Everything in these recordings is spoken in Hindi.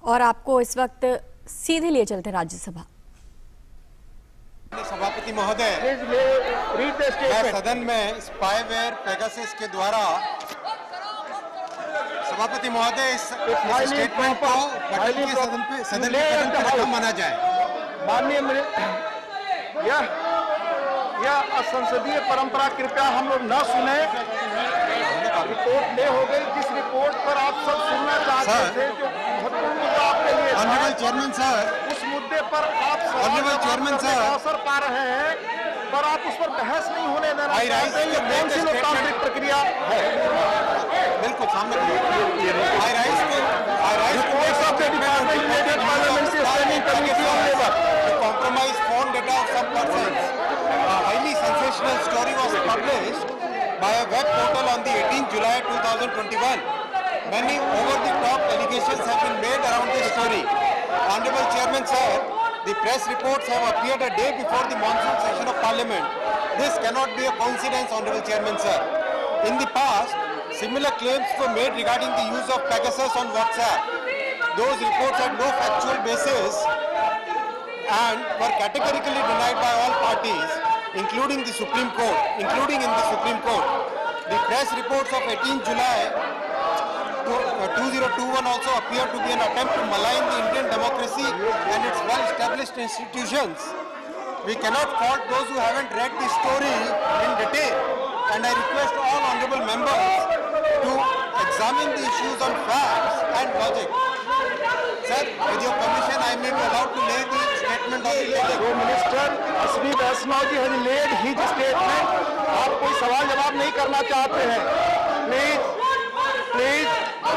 और आपको इस वक्त सीधे लिए चलते राज्यसभा। सभापति महोदय, मैं सदन में स्पाईवेयर पेगासस के द्वारा सभापति महोदय इस स्टेटमेंट को पटल के सदन के रकम माना जाए। माननीय यह असंसदीय परंपरा कृपया हम लोग न सुने। रिपोर्ट ले हो गई, जिस रिपोर्ट पर आप सब सुनना चाहते थे, जो महत्वपूर्ण मुद्दा आपके लिए ऑनरेबल चेयरमैन सर, उस मुद्दे पर आप ऑनरेबल चेयरमैन सर अवसर पा रहे हैं, पर आप उस पर बहस नहीं होने देना चाहते हैं। ये कौन सी लोकतांत्रिक प्रक्रिया है? बिल्कुल सामने आई rise compromise phone data of some persons. A highly sensational story was published by a web portal on the 18th July 2021. Many over-the-top allegations have been made around this story. Honorable Chairman Sir, the press reports have appeared a day before the monsoon session of Parliament. This cannot be a coincidence, Honorable Chairman Sir. In the past, similar claims were made regarding the use of Pegasus on WhatsApp. Those reports had no factual basis and were categorically denied by all parties, including in the Supreme Court. The press reports of 18 July 2021 also appear to be an attempt to malign the Indian democracy and its well-established institutions. We cannot fault those who haven't read the story in detail, and I request all honorable members to examine the issues on facts and logic. Sir, with your permission, I may be allowed to lay the statement on the table. So, Minister Ashwini Vaishnaw ji has laid his statement. आप कोई सवाल जवाब नहीं करना चाहते हैं? Please.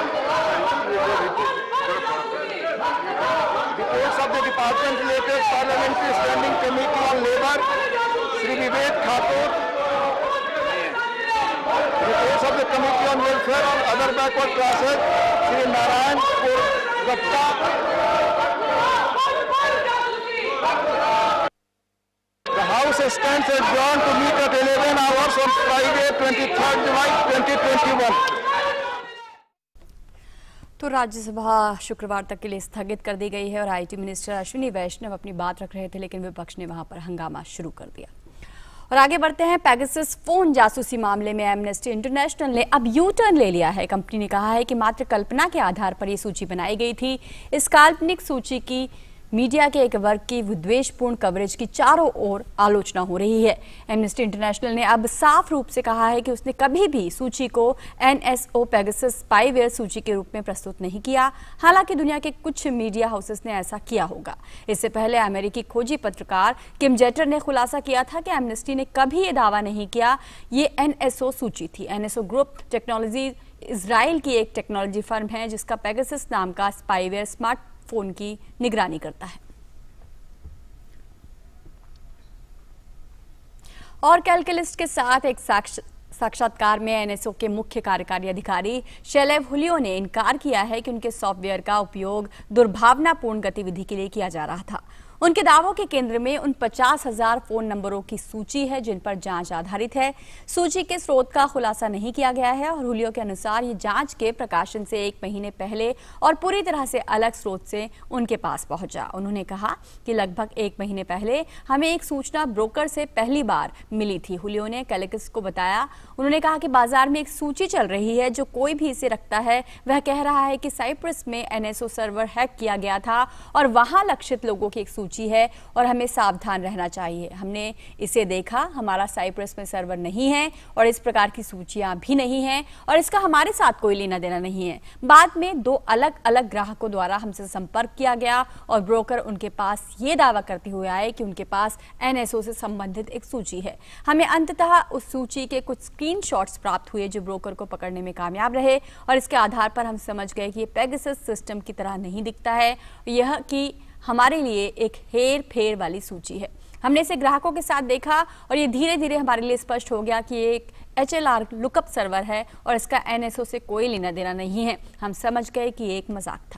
Reports of the Department related Parliamentary Standing Committee on Labour, Shri Vivek Thakur. Reports of the Committee on Welfare and Other Backward Classes, Shri Narayan Gupta. The House stands adjourned to meet at 11 hours on Friday, 23rd July 2021. तो राज्यसभा शुक्रवार तक के लिए स्थगित कर दी गई है और आईटी मिनिस्टर अश्विनी वैष्णव अपनी बात रख रहे थे, लेकिन विपक्ष ने वहां पर हंगामा शुरू कर दिया। और आगे बढ़ते हैं। पेगासस फोन जासूसी मामले में एमनेस्टी इंटरनेशनल ने अब यू टर्न ले लिया है। कंपनी ने कहा है कि मात्र कल्पना के आधार पर यह सूची बनाई गई थी। इस काल्पनिक सूची की मीडिया के एक वर्ग की विद्वेषपूर्ण कवरेज की चारों ओर आलोचना हो रही है। एमनेस्टी इंटरनेशनल ने अब साफ रूप से कहा है कि उसने कभी भी सूची को एनएसओ पेगासस स्पाईवेयर सूची के रूप में प्रस्तुत नहीं किया। हालांकि दुनिया के कुछ मीडिया हाउसेस ने ऐसा किया होगा। इससे पहले अमेरिकी खोजी पत्रकार किम जेटर ने खुलासा किया था कि एमनेस्टी ने कभी ये दावा नहीं किया ये एनएसओ सूची थी। एनएसओ ग्रुप टेक्नोलॉजी इजराइल की एक टेक्नोलॉजी फर्म है जिसका पेगासस नाम का स्पाईवेयर स्मार्टफोन की निगरानी करता है। और कैलकुलिस्ट के साथ एक साक्षात्कार में एनएसओ के मुख्य कार्यकारी अधिकारी शैलेव हुलियो ने इनकार किया है कि उनके सॉफ्टवेयर का उपयोग दुर्भावनापूर्ण गतिविधि के लिए किया जा रहा था। उनके दावों के केंद्र में उन 50,000 फोन नंबरों की सूची है जिन पर जांच आधारित है। सूची के स्रोत का खुलासा नहीं किया गया है और हुलियो के अनुसार ये जांच के प्रकाशन से 1 महीने पहले और पूरी तरह से अलग स्रोत से उनके पास पहुंचा। उन्होंने कहा कि लगभग 1 महीने पहले हमें एक सूचना ब्रोकर से पहली बार मिली थी। हुलियो ने कैलकुलिस्ट को बताया। उन्होंने कहा कि बाजार में एक सूची चल रही है, जो कोई भी इसे रखता है वह कह रहा है कि साइप्रस में एनएसओ सर्वर हैक किया गया था और वहां लक्षित लोगों की एक सूची है और हमें सावधान रहना चाहिए। हमने इसे देखा, हमारा साइप्रस में सर्वर नहीं है और इस प्रकार की सूचियां भी नहीं हैं और इसका हमारे साथ कोई लेना देना नहीं है। बाद में 2 अलग अलग ग्राहकों द्वारा हमसे संपर्क किया गया और ब्रोकर उनके पास ये दावा करते हुए आए कि उनके पास एनएसओ से संबंधित एक सूची है। हमें अंततः उस सूची के कुछ स्क्रीनशॉट्स प्राप्त हुए जो ब्रोकर को पकड़ने में कामयाब रहे और इसके आधार पर हम समझ गए कि ये पेगासस सिस्टम की तरह नहीं दिखता है, यह कि हमारे लिए एक हेर फेर वाली सूची है। हमने इसे ग्राहकों के साथ देखा और ये धीरे धीरे हमारे लिए स्पष्ट हो गया कि एक HLR लुकअप सर्वर है और इसका एनएसओ से कोई लेना देना नहीं है। हम समझ गए कि ये एक मजाक था।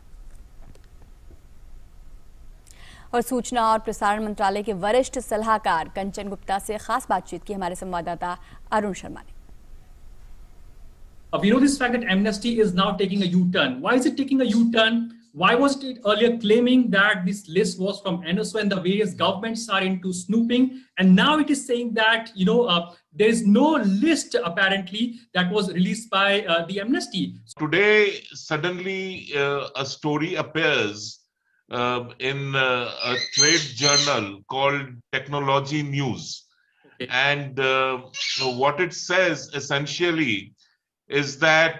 और सूचना और प्रसारण मंत्रालय के वरिष्ठ सलाहकार कंचन गुप्ता से खास बातचीत की हमारे संवाददाता अरुण शर्मा ने। We know this fact that Amnesty is now taking a U-turn. Why is it taking a U-turn? Why was it earlier claiming that this list was from NSO and the various governments are into snooping? And now it is saying that, there is no list apparently that was released by the Amnesty. Today, suddenly a story appears in a trade journal called Technology News. Okay. And what it says essentially is that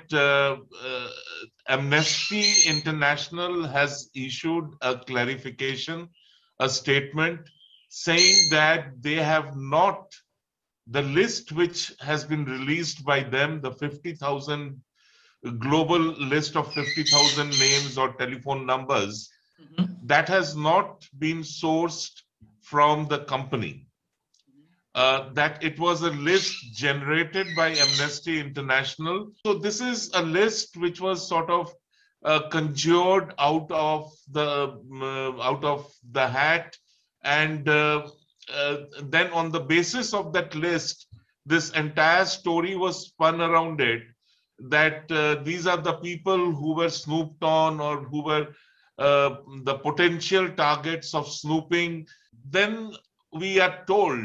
Amnesty International has issued a clarification, a statement saying that they have not, the list which has been released by them, the 50,000 global list of 50,000 names or telephone numbers, that has not been sourced from the company. That it was a list generated by Amnesty International. So this is a list which was sort of conjured out of the hat, and then on the basis of that list, this entire story was spun around it, that these are the people who were snooped on or who were the potential targets of snooping. Then we are told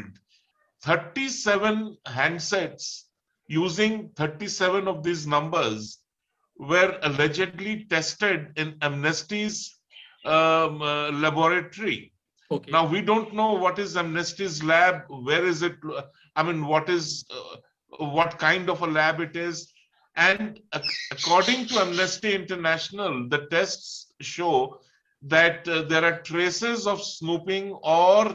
37 handsets using 37 of these numbers were allegedly tested in Amnesty's laboratory. Okay. Now, we don't know what is Amnesty's lab, where is it, I mean, what kind of a lab it is. And according to Amnesty International, the tests show that there are traces of snooping or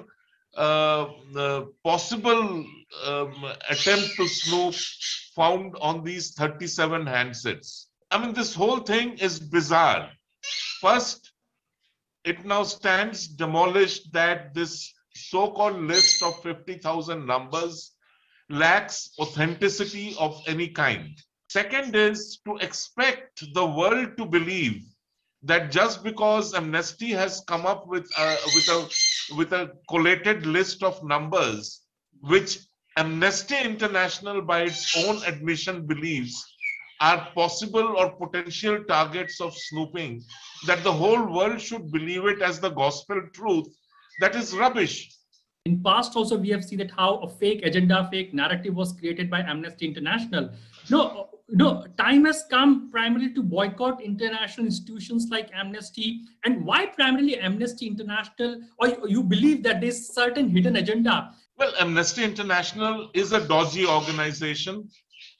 possible attempt to snoop found on these 37 handsets. I mean, this whole thing is bizarre. First, it now stands demolished that this so-called list of 50,000 numbers lacks authenticity of any kind. Second is to expect the world to believe that just because Amnesty has come up with a collated list of numbers, which Amnesty International by its own admission believes are possible or potential targets of snooping, that the whole world should believe it as the gospel truth. That is rubbish. In past also, we have seen that how a fake agenda, fake narrative was created by Amnesty International. No, time has come primarily to boycott international institutions like Amnesty. And why primarily Amnesty International? Or you believe that there's certain hidden agenda? Well, Amnesty International is a dodgy organization.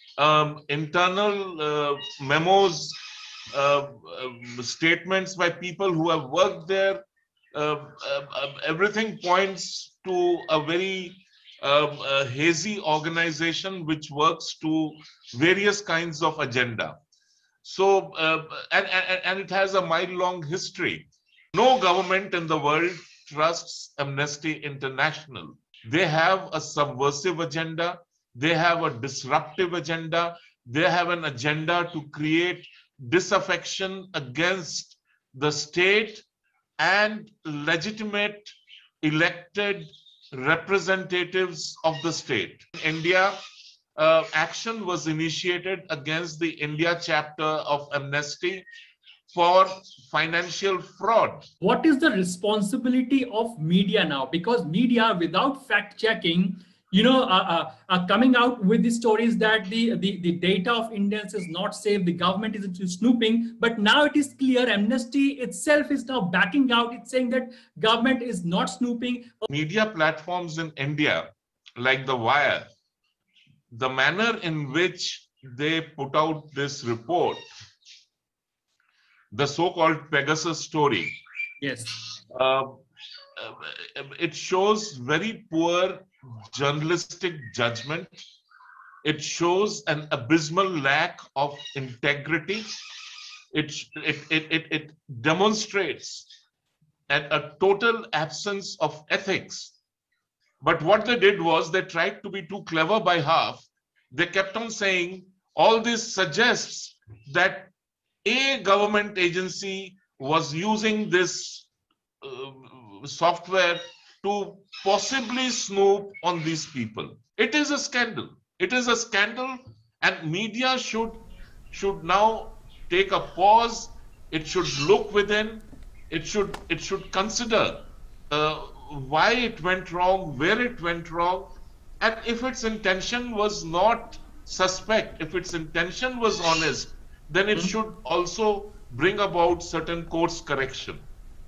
Internal memos, statements by people who have worked there, everything points to a very hazy organization which works to various kinds of agenda. So, and it has a mile-long history. No government in the world trusts Amnesty International. They have a subversive agenda. They have a disruptive agenda. They have an agenda to create disaffection against the state and legitimate elected representatives of the state. In India, action was initiated against the India chapter of Amnesty for financial fraud. What is the responsibility of media now? Because media, without fact checking, coming out with the stories that the data of Indians is not safe, the government is into snooping, but now it is clear Amnesty itself is now backing out. It's saying that government is not snooping. Media platforms in India, like The Wire, the manner in which they put out this report, the so-called Pegasus story, yes, it shows very poor journalistic judgment. It shows an abysmal lack of integrity. It demonstrates a total absence of ethics. But what they did was they tried to be too clever by half. They kept on saying, all this suggests that a government agency was using this software to possibly snoop on these people. It is a scandal. It is a scandal, and media should now take a pause it should look within, it should consider why it went wrong, where it went wrong, and if its intention was not suspect, if its intention was honest, then it should also bring about certain course correction.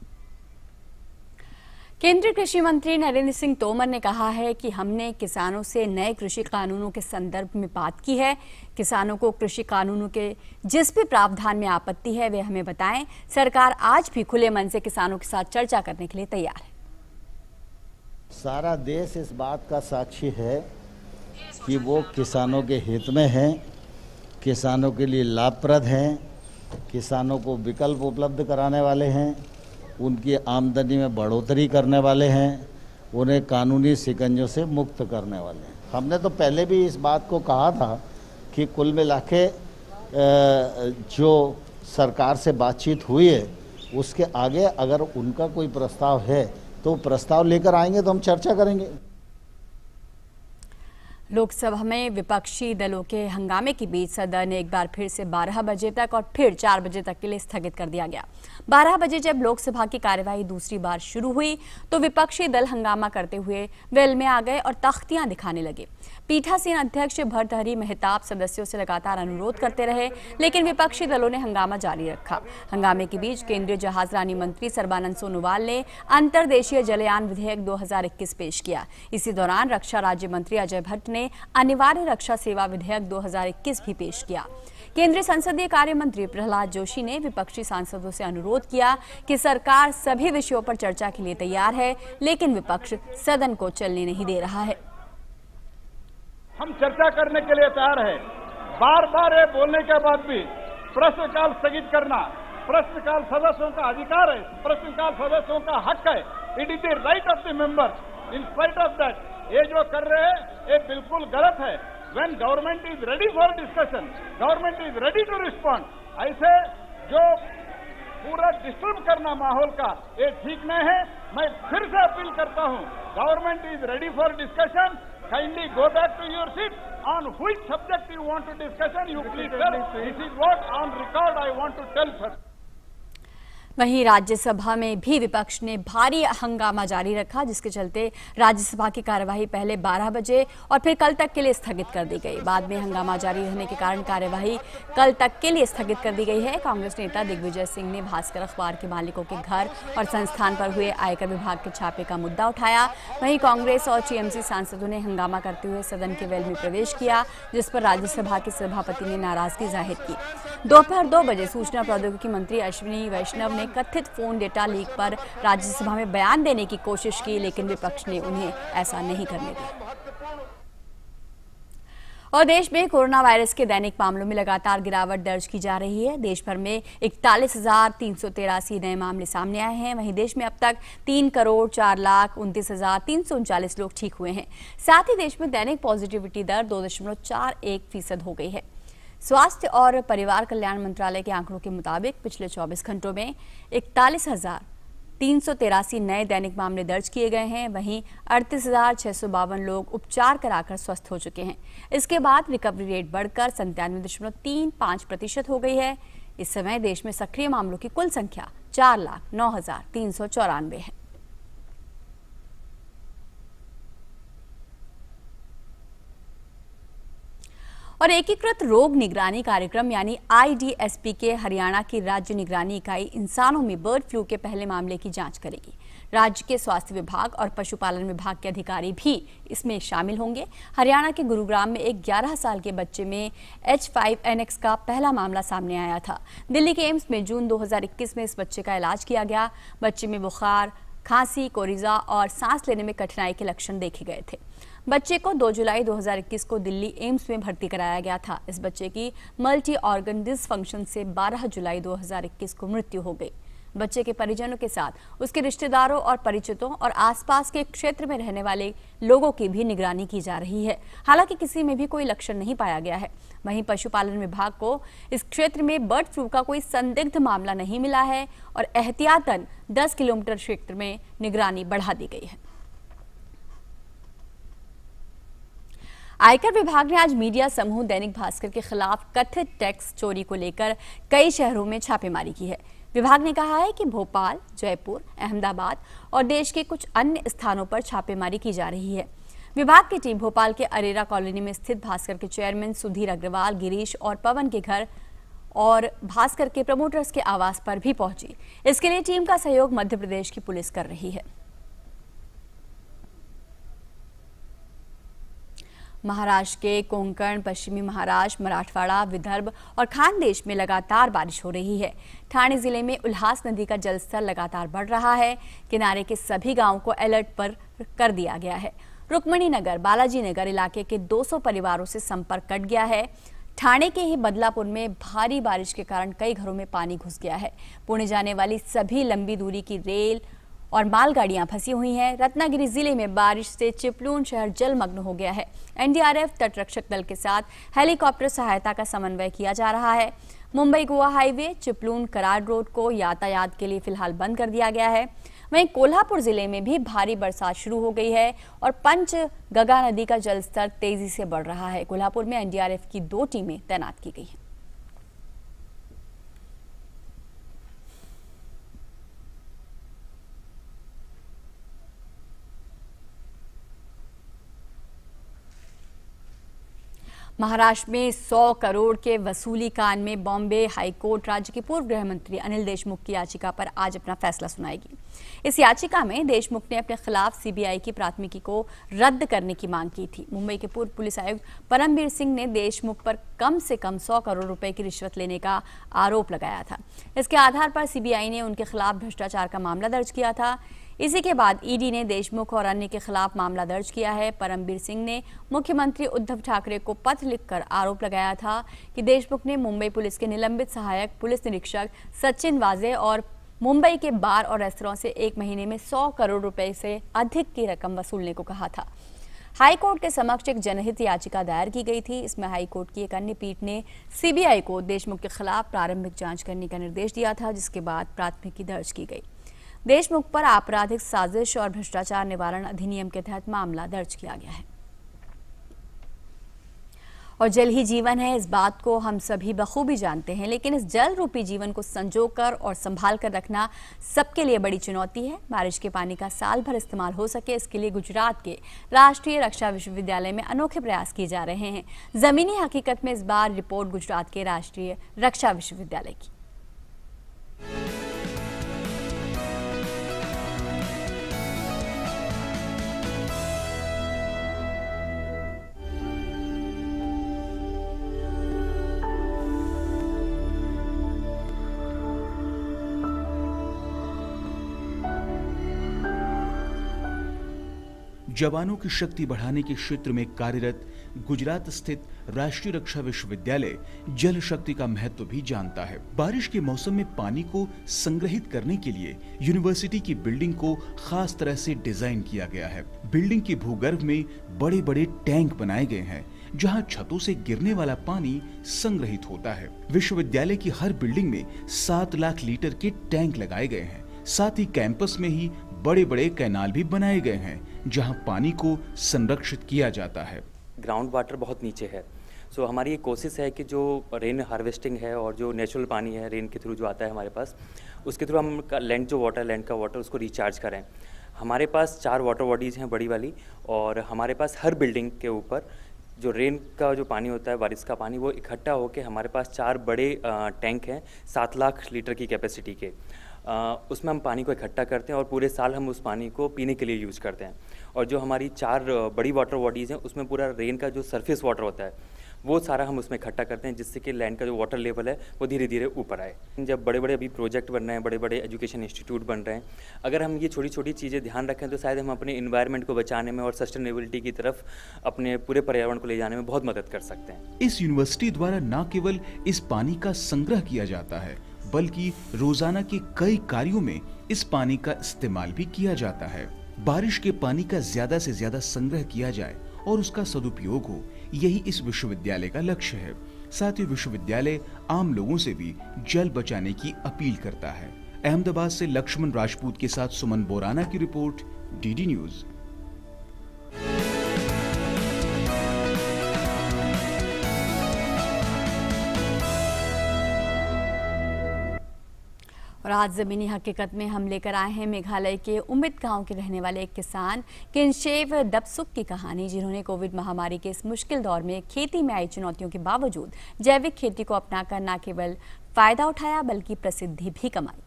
केंद्रीय कृषि मंत्री नरेंद्र सिंह तोमर ने कहा है कि हमने किसानों से नए कृषि कानूनों के संदर्भ में बात की है। किसानों को कृषि कानूनों के जिस भी प्रावधान में आपत्ति है वे हमें बताएं। सरकार आज भी खुले मन से किसानों के साथ चर्चा करने के लिए तैयार है। सारा देश इस बात का साक्षी है कि वो किसानों के हित में हैं, किसानों के लिए लाभप्रद हैं, किसानों को विकल्प उपलब्ध कराने वाले हैं, उनकी आमदनी में बढ़ोतरी करने वाले हैं, उन्हें कानूनी शिकंजों से मुक्त करने वाले हैं। हमने तो पहले भी इस बात को कहा था कि कुल मिला के जो सरकार से बातचीत हुई है उसके आगे अगर उनका कोई प्रस्ताव है तो प्रस्ताव लेकर आएंगे तो हम चर्चा करेंगे। लोकसभा में विपक्षी दलों के हंगामे के बीच सदन एक बार फिर से 12 बजे तक और फिर 4 बजे तक के लिए स्थगित कर दिया गया। 12 बजे जब लोकसभा की कार्यवाही दूसरी बार शुरू हुई तो विपक्षी दल हंगामा करते हुए वेल में आ गए और तख्तियां दिखाने लगे। पीठासीन अध्यक्ष भर्तृहरि मेहताब सदस्यों से लगातार अनुरोध करते रहे, लेकिन विपक्षी दलों ने हंगामा जारी रखा। हंगामे के बीच केंद्रीय जहाजरानी मंत्री सर्बानंद सोनोवाल ने अंतर्देशीय जलयान विधेयक 2021 पेश किया। इसी दौरान रक्षा राज्य मंत्री अजय भट्ट ने अनिवार्य रक्षा सेवा विधेयक 2021 भी पेश किया। केंद्रीय संसदीय कार्य मंत्री प्रहलाद जोशी ने विपक्षी सांसदों से अनुरोध किया कि सरकार सभी विषयों पर चर्चा के लिए तैयार है, लेकिन विपक्ष सदन को चलने नहीं दे रहा है। हम चर्चा करने के लिए तैयार है। बार बार ये बोलने के बाद भी प्रश्नकाल स्थगित करना प्रश्नकाल सदस्यों का अधिकार है, प्रश्नकाल सदस्यों का हक है। It is the right of the members. In spite of that ये जो कर रहे हैं ये बिल्कुल गलत है। When government is ready for discussion, government is ready to respond, ऐसे जो पूरा डिस्टर्ब करना माहौल का ये ठीक नहीं है। मैं फिर से अपील करता हूं, government is ready for discussion, kindly go back to your seat. On which subject you want to discussion, you please tell. This is what on record I want to tell, sir. वहीं राज्यसभा में भी विपक्ष ने भारी हंगामा जारी रखा, जिसके चलते राज्यसभा की कार्यवाही पहले 12 बजे और फिर कल तक के लिए स्थगित कर दी गई। बाद में हंगामा जारी रहने के कारण कार्यवाही कल तक के लिए स्थगित कर दी गई है। कांग्रेस नेता दिग्विजय सिंह ने भास्कर अखबार के मालिकों के घर और संस्थान पर हुए आयकर विभाग के छापे का मुद्दा उठाया। वहीं कांग्रेस और टीएमसी सांसदों ने हंगामा करते हुए सदन के वेल में प्रवेश किया, जिस पर राज्यसभा के सभापति ने नाराजगी जाहिर की। दोपहर 2 बजे सूचना प्रौद्योगिकी मंत्री अश्विनी वैष्णव ने कथित फोन डेटा लीक पर राज्यसभा में बयान देने की कोशिश की, लेकिन विपक्ष ने उन्हें ऐसा नहीं करने दिया। और देश में कोरोना वायरस के दैनिक मामलों में लगातार गिरावट दर्ज की जा रही है। देश भर में 41,383 नए मामले सामने आए हैं। वहीं देश में अब तक 3,04,29,339 लोग ठीक हुए हैं। साथ ही देश में दैनिक पॉजिटिविटी दर 2.41% हो गई है। स्वास्थ्य और परिवार कल्याण मंत्रालय के आंकड़ों के मुताबिक पिछले 24 घंटों में 41,383 नए दैनिक मामले दर्ज किए गए हैं। वहीं 38,652 लोग उपचार कराकर स्वस्थ हो चुके हैं। इसके बाद रिकवरी रेट बढ़कर 97.35% हो गई है। इस समय देश में सक्रिय मामलों की कुल संख्या 4,09,394 है। और एकीकृत रोग निगरानी कार्यक्रम यानी IDSP के हरियाणा की राज्य निगरानी इकाई इंसानों में बर्ड फ्लू के पहले मामले की जांच करेगी। राज्य के स्वास्थ्य विभाग और पशुपालन विभाग के अधिकारी भी इसमें शामिल होंगे। हरियाणा के गुरुग्राम में एक 11 साल के बच्चे में H5N1 का पहला मामला सामने आया था। दिल्ली के एम्स में जून 2021 में इस बच्चे का इलाज किया गया। बच्चे में बुखार, खांसी, कोरिजा और सांस लेने में कठिनाई के लक्षण देखे गए थे। बच्चे को 2 जुलाई 2021 को दिल्ली एम्स में भर्ती कराया गया था। इस बच्चे की मल्टी ऑर्गन डिसफंक्शन से 12 जुलाई 2021 को मृत्यु हो गई। बच्चे के परिजनों के साथ उसके रिश्तेदारों और परिचितों और आसपास के क्षेत्र में रहने वाले लोगों की भी निगरानी की जा रही है। हालांकि किसी में भी कोई लक्षण नहीं पाया गया है। वहीं पशुपालन विभाग को इस क्षेत्र में बर्ड फ्लू का कोई संदिग्ध मामला नहीं मिला है और एहतियातन 10 किलोमीटर क्षेत्र में निगरानी बढ़ा दी गई है। आयकर विभाग ने आज मीडिया समूह दैनिक भास्कर के खिलाफ कथित टैक्स चोरी को लेकर कई शहरों में छापेमारी की है। विभाग ने कहा है कि भोपाल, जयपुर, अहमदाबाद और देश के कुछ अन्य स्थानों पर छापेमारी की जा रही है। विभाग की टीम भोपाल के अरेरा कॉलोनी में स्थित भास्कर के चेयरमैन सुधीर अग्रवाल, गिरीश और पवन के घर और भास्कर के प्रमोटर्स के आवास पर भी पहुंची। इसके लिए टीम का सहयोग मध्य प्रदेश की पुलिस कर रही है। महाराष्ट्र के कोंकण, पश्चिमी महाराष्ट्र, मराठवाड़ा, विदर्भ और खानदेश में लगातार बारिश हो रही है। ठाणे जिले में उल्हास नदी का जलस्तर लगातार बढ़ रहा है। किनारे के सभी गांवों को अलर्ट पर कर दिया गया है। रुक्मणी नगर, बालाजी नगर इलाके के 200 परिवारों से संपर्क कट गया है। ठाणे के ही बदलापुर में भारी बारिश के कारण कई घरों में पानी घुस गया है। पुणे जाने वाली सभी लंबी दूरी की रेल और मालगाड़ियां फंसी हुई हैं। रत्नागिरी जिले में बारिश से चिपलून शहर जलमग्न हो गया है। एनडीआरएफ, तटरक्षक दल के साथ हेलीकॉप्टर सहायता का समन्वय किया जा रहा है। मुंबई गोवा हाईवे चिपलून कराड़ रोड को यातायात के लिए फिलहाल बंद कर दिया गया है। वहीं कोल्हापुर जिले में भी भारी बरसात शुरू हो गई है और पंचगंगा नदी का जलस्तर तेजी से बढ़ रहा है। कोल्हापुर में एनडीआरएफ की 2 टीमें तैनात की गई हैं। महाराष्ट्र में 100 करोड़ के वसूली कांड में बॉम्बे हाईकोर्ट राज्य के पूर्व गृह मंत्री अनिल देशमुख की याचिका पर आज अपना फैसला सुनाएगी। इस याचिका में देशमुख ने अपने खिलाफ सीबीआई की प्राथमिकी को रद्द करने की मांग की थी। मुंबई के पूर्व पुलिस आयुक्त परमबीर सिंह ने देशमुख पर कम से कम 100 करोड़ रुपए की रिश्वत लेने का आरोप लगाया था। इसके आधार पर सीबीआई ने उनके खिलाफ भ्रष्टाचार का मामला दर्ज किया था। इसी के बाद ईडी ने देशमुख और अन्य के खिलाफ मामला दर्ज किया है। परमबीर सिंह ने मुख्यमंत्री उद्धव ठाकरे को पत्र लिखकर आरोप लगाया था कि देशमुख ने मुंबई पुलिस के निलंबित सहायक पुलिस निरीक्षक सचिन वाजे और मुंबई के बार और रेस्तरां से 1 महीने में 100 करोड़ रुपए से अधिक की रकम वसूलने को कहा था। हाईकोर्ट के समक्ष एक जनहित याचिका दायर की गई थी। इसमें हाईकोर्ट की एक अन्य पीठ ने सीबीआई को देशमुख के खिलाफ प्रारंभिक जांच करने का निर्देश दिया था, जिसके बाद प्राथमिकी दर्ज की गई। देशमुख पर आपराधिक साजिश और भ्रष्टाचार निवारण अधिनियम के तहत मामला दर्ज किया गया है। और जल ही जीवन है, इस बात को हम सभी बखूबी जानते हैं, लेकिन इस जल रूपी जीवन को संजोकर और संभाल कर रखना सबके लिए बड़ी चुनौती है। बारिश के पानी का साल भर इस्तेमाल हो सके, इसके लिए गुजरात के राष्ट्रीय रक्षा विश्वविद्यालय में अनोखे प्रयास किए जा रहे हैं। जमीनी हकीकत में इस बार रिपोर्ट गुजरात के राष्ट्रीय रक्षा विश्वविद्यालय की। जवानों की शक्ति बढ़ाने के क्षेत्र में कार्यरत गुजरात स्थित राष्ट्रीय रक्षा विश्वविद्यालय जल शक्ति का महत्व भी जानता है। बारिश के मौसम में पानी को संग्रहित करने के लिए यूनिवर्सिटी की बिल्डिंग को खास तरह से डिजाइन किया गया है। बिल्डिंग के भूगर्भ में बड़े बड़े टैंक बनाए गए हैं, जहां छतों से गिरने वाला पानी संग्रहित होता है। विश्वविद्यालय की हर बिल्डिंग में 7 लाख लीटर के टैंक लगाए गए हैं। साथ ही कैंपस में ही बड़े बड़े कैनाल भी बनाए गए हैं, जहां पानी को संरक्षित किया जाता है। ग्राउंड वाटर बहुत नीचे है, सो हमारी ये कोशिश है कि जो रेन हार्वेस्टिंग है और जो नेचुरल पानी है रेन के थ्रू जो आता है हमारे पास, उसके थ्रू हम लैंड का वाटर उसको रिचार्ज करें। हमारे पास 4 वाटर बॉडीज़ हैं बड़ी वाली, और हमारे पास हर बिल्डिंग के ऊपर जो रेन का जो पानी होता है, बारिश का पानी, वो इकट्ठा होकर हमारे पास 4 बड़े टैंक हैं 7 लाख लीटर की कैपेसिटी के। उसमें हम पानी को इकट्ठा करते हैं और पूरे साल हम उस पानी को पीने के लिए यूज़ करते हैं। और जो हमारी 4 बड़ी वाटर बॉडीज़ हैं, उसमें पूरा रेन का जो सरफेस वाटर होता है वो सारा हम उसमें इकट्ठा करते हैं, जिससे कि लैंड का जो वाटर लेवल है वो धीरे धीरे ऊपर आए। जब बड़े बड़े अभी प्रोजेक्ट बन रहे हैं, बड़े बड़े एजुकेशन इंस्टीट्यूट बन रहे हैं, अगर हम ये छोटी छोटी चीज़ें ध्यान रखें तो शायद हम अपने इन्वायरमेंट को बचाने में और सस्टेनेबिलिटी की तरफ अपने पूरे पर्यावरण को ले जाने में बहुत मदद कर सकते हैं। इस यूनिवर्सिटी द्वारा न केवल इस पानी का संग्रह किया जाता है, बल्कि रोजाना के कई कार्यों में इस पानी का इस्तेमाल भी किया जाता है। बारिश के पानी का ज्यादा से ज्यादा संग्रह किया जाए और उसका सदुपयोग हो, यही इस विश्वविद्यालय का लक्ष्य है। साथ ही विश्वविद्यालय आम लोगों से भी जल बचाने की अपील करता है। अहमदाबाद से लक्ष्मण राजपूत के साथ सुमन बोराना की रिपोर्ट, डीडी न्यूज। और आज ज़मीनी हकीकत में हम लेकर आए हैं मेघालय के उमित गांव के रहने वाले एक किसान किनशेव दबसुक की कहानी, जिन्होंने कोविड महामारी के इस मुश्किल दौर में खेती में आई चुनौतियों के बावजूद जैविक खेती को अपनाकर न केवल फायदा उठाया बल्कि प्रसिद्धि भी कमाई।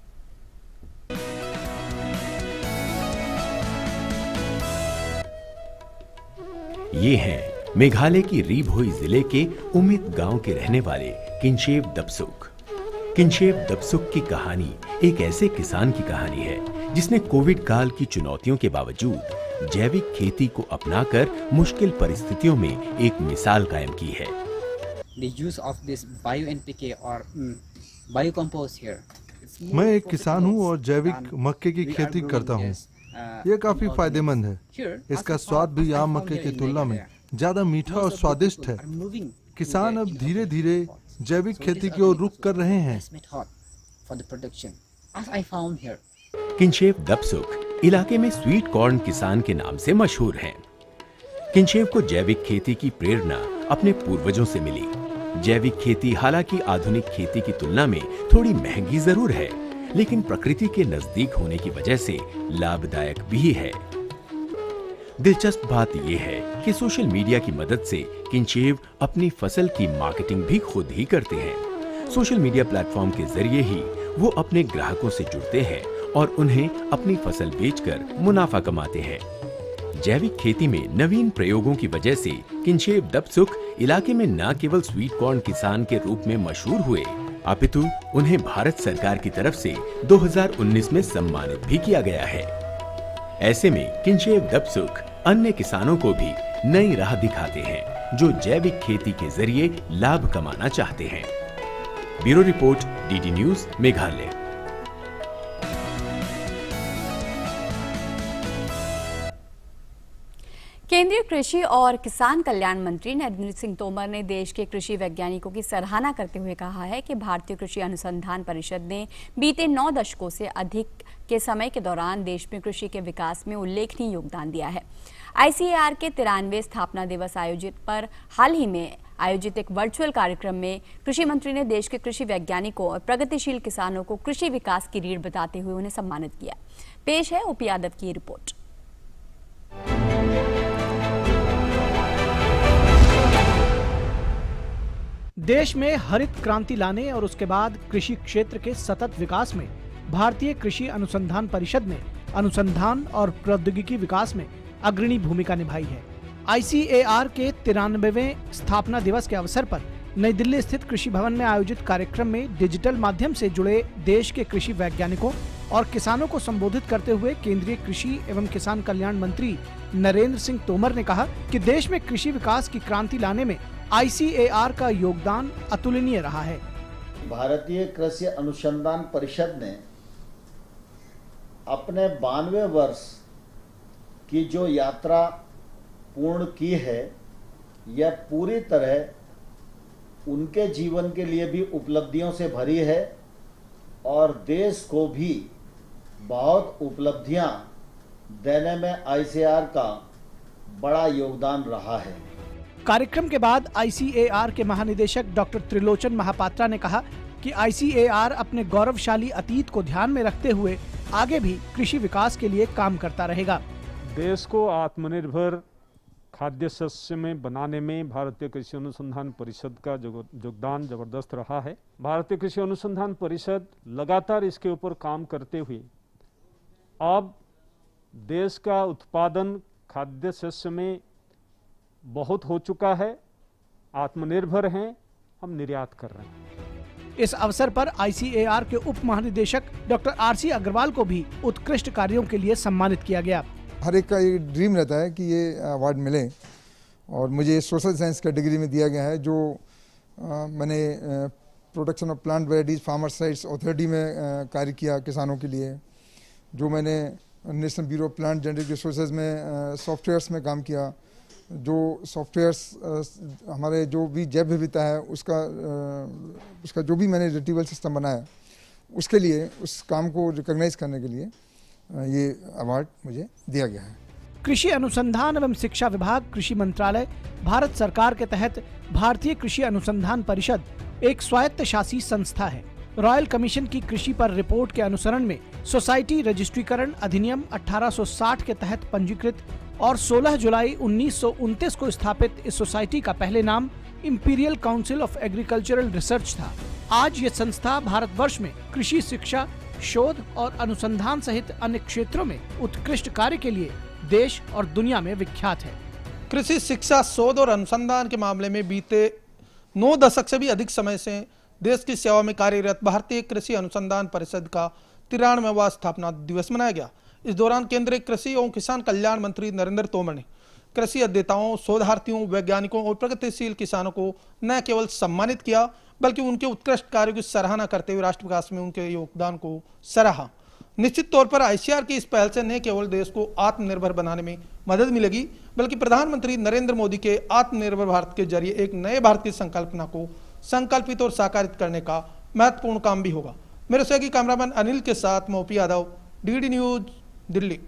ये हैं मेघालय की रीभोई जिले के उमित गांव के रहने वाले किनशेव दबसुक। किनशेव दबसुक की कहानी एक ऐसे किसान की कहानी है जिसने कोविड काल की चुनौतियों के बावजूद जैविक खेती को अपनाकर मुश्किल परिस्थितियों में एक मिसाल कायम की है। The use of this bio-NPK or biocompost here. मैं एक किसान हूँ और जैविक मक्के की खेती करता हूँ। यह काफी फायदेमंद है। इसका स्वाद भी आम मक्के की तुलना में ज्यादा मीठा और स्वादिष्ट है। किसान अब धीरे धीरे जैविक खेती की ओर रुख कर रहे हैं। किनशेव दबसुक इलाके में स्वीट कॉर्न किसान के नाम से मशहूर हैं। किनशेव को जैविक खेती की प्रेरणा अपने पूर्वजों से मिली। जैविक खेती हालांकि आधुनिक खेती की तुलना में थोड़ी महंगी जरूर है, लेकिन प्रकृति के नजदीक होने की वजह से लाभदायक भी है। दिलचस्प बात यह है कि सोशल मीडिया की मदद से किनशेव अपनी फसल की मार्केटिंग भी खुद ही करते हैं। सोशल मीडिया प्लेटफॉर्म के जरिए ही वो अपने ग्राहकों से जुड़ते हैं और उन्हें अपनी फसल बेचकर मुनाफा कमाते हैं। जैविक खेती में नवीन प्रयोगों की वजह से किनशेव दबसुक इलाके में न केवल स्वीट कॉर्न किसान के रूप में मशहूर हुए, अपितु उन्हें भारत सरकार की तरफ से 2019 में सम्मानित भी किया गया है। ऐसे में किनशेव दबसुक अन्य किसानों को भी नई राह दिखाते हैं जो जैविक खेती के जरिए लाभ कमाना चाहते हैं। Bureau report, DD news, Meghalaya. केंद्रीय कृषि और किसान कल्याण मंत्री नरेंद्र सिंह तोमर ने देश के कृषि वैज्ञानिकों की सराहना करते हुए कहा है कि भारतीय कृषि अनुसंधान परिषद ने बीते 9 दशकों से अधिक के समय के दौरान देश में कृषि के विकास में उल्लेखनीय योगदान दिया है। ICAR के 93वें स्थापना दिवस आयोजित पर हाल ही में आयोजित एक वर्चुअल कार्यक्रम में कृषि मंत्री ने देश के कृषि वैज्ञानिकों और प्रगतिशील किसानों को कृषि विकास की रीढ़ बताते हुए उन्हें सम्मानित किया। पेश है ओपी यादव की रिपोर्ट। देश में हरित क्रांति लाने और उसके बाद कृषि क्षेत्र के सतत विकास में भारतीय कृषि अनुसंधान परिषद ने अनुसंधान और प्रौद्योगिकी विकास में अग्रणी भूमिका निभाई है। ICAR के 93वें स्थापना दिवस के अवसर पर नई दिल्ली स्थित कृषि भवन में आयोजित कार्यक्रम में डिजिटल माध्यम से जुड़े देश के कृषि वैज्ञानिकों और किसानों को संबोधित करते हुए केंद्रीय कृषि एवं किसान कल्याण मंत्री नरेंद्र सिंह तोमर ने कहा कि देश में कृषि विकास की क्रांति लाने में ICAR का योगदान अतुलनीय रहा है। भारतीय कृषि अनुसंधान परिषद ने अपने 92वें वर्ष की जो यात्रा पूर्ण की है, यह पूरी तरह उनके जीवन के लिए भी उपलब्धियों से भरी है और देश को भी बहुत उपलब्धियां देने में ICAR का बड़ा योगदान रहा है। कार्यक्रम के बाद ICAR के महानिदेशक डॉक्टर त्रिलोचन महापात्रा ने कहा कि ICAR अपने गौरवशाली अतीत को ध्यान में रखते हुए आगे भी कृषि विकास के लिए काम करता रहेगा। देश को आत्मनिर्भर खाद्य शस्य में बनाने में भारतीय कृषि अनुसंधान परिषद का योगदान जबरदस्त रहा है। भारतीय कृषि अनुसंधान परिषद लगातार इसके ऊपर काम करते हुए अब देश का उत्पादन खाद्य शस्य में बहुत हो चुका है, आत्मनिर्भर हैं, हम निर्यात कर रहे हैं। इस अवसर पर ICAR के उप महानिदेशक डॉक्टर RC अग्रवाल को भी उत्कृष्ट कार्यों के लिए सम्मानित किया गया। हर एक का ये ड्रीम रहता है कि ये अवार्ड मिले और मुझे सोशल साइंस कैटेगरी में दिया गया है, जो मैंने protection of plant varieties farmer rights authority में कार्य किया किसानों के लिए, जो मैंने national bureau of plant genetic resources में सॉफ्टवेयर्स में काम किया, जो सॉफ्टवेयर्स हमारे जो भी जैव विविधता है उसका जो भी मैंने रिट्रीवल सिस्टम बनाया, उसके लिए उस काम को रिकॉग्नाइज करने के लिए ये अवार्ड मुझे दिया गया है। कृषि अनुसंधान एवं शिक्षा विभाग, कृषि मंत्रालय, भारत सरकार के तहत भारतीय कृषि अनुसंधान परिषद एक स्वायत्त शासी संस्था है। रॉयल कमीशन की कृषि पर रिपोर्ट के अनुसरण में सोसाइटी रजिस्ट्रीकरण अधिनियम 1860 के तहत पंजीकृत और 16 जुलाई 1929 को स्थापित इस सोसाइटी का पहले नाम imperial council of agricultural research था। आज ये संस्था भारतवर्ष में कृषि शिक्षा, शोध और अनुसंधान सहित अन्य क्षेत्रों में उत्कृष्ट कार्य के लिए देश और दुनिया में विख्यात है। कृषि शिक्षा, शोध और अनुसंधान के मामले में बीते 9 दशक से भी अधिक समय से देश की सेवा में कार्यरत भारतीय कृषि अनुसंधान परिषद का 93वां स्थापना दिवस मनाया गया। इस दौरान केंद्रीय कृषि एवं किसान कल्याण मंत्री नरेंद्र तोमर ने कृषि अध्येताओं, शोधार्थियों, वैज्ञानिकों और प्रगतिशील किसानों को न केवल सम्मानित किया बल्कि उनके उत्कृष्ट कार्यों की सराहना करते हुए राष्ट्र विकास में उनके योगदान को सराहा। निश्चित तौर पर ICAR की इस पहल से न केवल देश को आत्मनिर्भर बनाने में मदद मिलेगी बल्कि प्रधानमंत्री नरेंद्र मोदी के आत्मनिर्भर भारत के जरिए एक नए भारत की संकल्पना को संकल्पित और साकारित करने का महत्वपूर्ण काम भी होगा। मेरे सहयोगी कैमरामैन अनिल के साथ मोपी यादव, DD न्यूज, दिल्ली।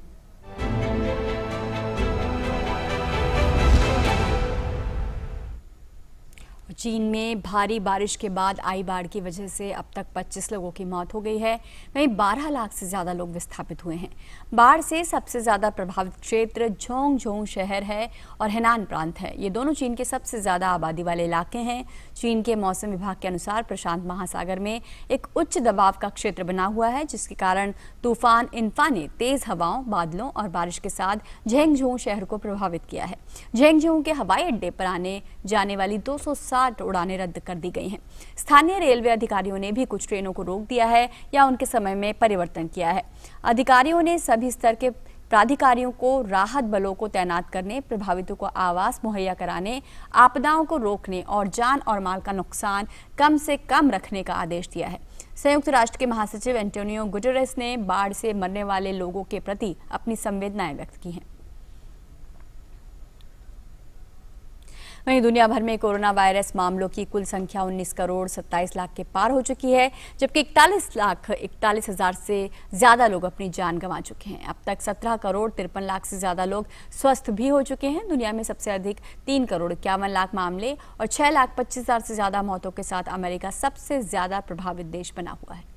चीन में भारी बारिश के बाद आई बाढ़ की वजह से अब तक 25 लोगों की मौत हो गई है। वहीं 12 लाख से ज्यादा लोग विस्थापित हुए हैं। बाढ़ से सबसे ज्यादा प्रभावित क्षेत्र झोंगझोंग शहर है और हेनान प्रांत है। ये दोनों चीन के सबसे ज्यादा आबादी वाले इलाके हैं। चीन के मौसम विभाग के अनुसार प्रशांत महासागर में एक उच्च दबाव का क्षेत्र बना हुआ है, जिसके कारण तूफान इन्फा ने तेज हवाओं, बादलों और बारिश के साथ झेंगझोंग शहर को प्रभावित किया है। झेंगझोंग के हवाई अड्डे पर आने जाने वाली 260 उड़ानें रद्द कर दी गई हैं। स्थानीय रेलवे अधिकारियों ने भी कुछ ट्रेनों को रोक दिया है या उनके समय में परिवर्तन किया है। अधिकारियों ने सभी स्तर के प्राधिकारियों को राहत बलों को तैनात करने, प्रभावितों को आवास मुहैया कराने, आपदाओं को रोकने और जान और माल का नुकसान कम से कम रखने का आदेश दिया है। संयुक्त राष्ट्र के महासचिव एंटोनियो गुटेरेस ने बाढ़ से मरने वाले लोगों के प्रति अपनी संवेदनाएं व्यक्त की हैं। वहीं दुनिया भर में कोरोना वायरस मामलों की कुल संख्या 19 करोड़ 27 लाख के पार हो चुकी है, जबकि 41,41,000 से ज्यादा लोग अपनी जान गंवा चुके हैं। अब तक 17 करोड़ 53 लाख से ज्यादा लोग स्वस्थ भी हो चुके हैं। दुनिया में सबसे अधिक 3 करोड़ 51 लाख मामले और 6,25,000 से ज्यादा मौतों के साथ अमेरिका सबसे ज्यादा प्रभावित देश बना हुआ है।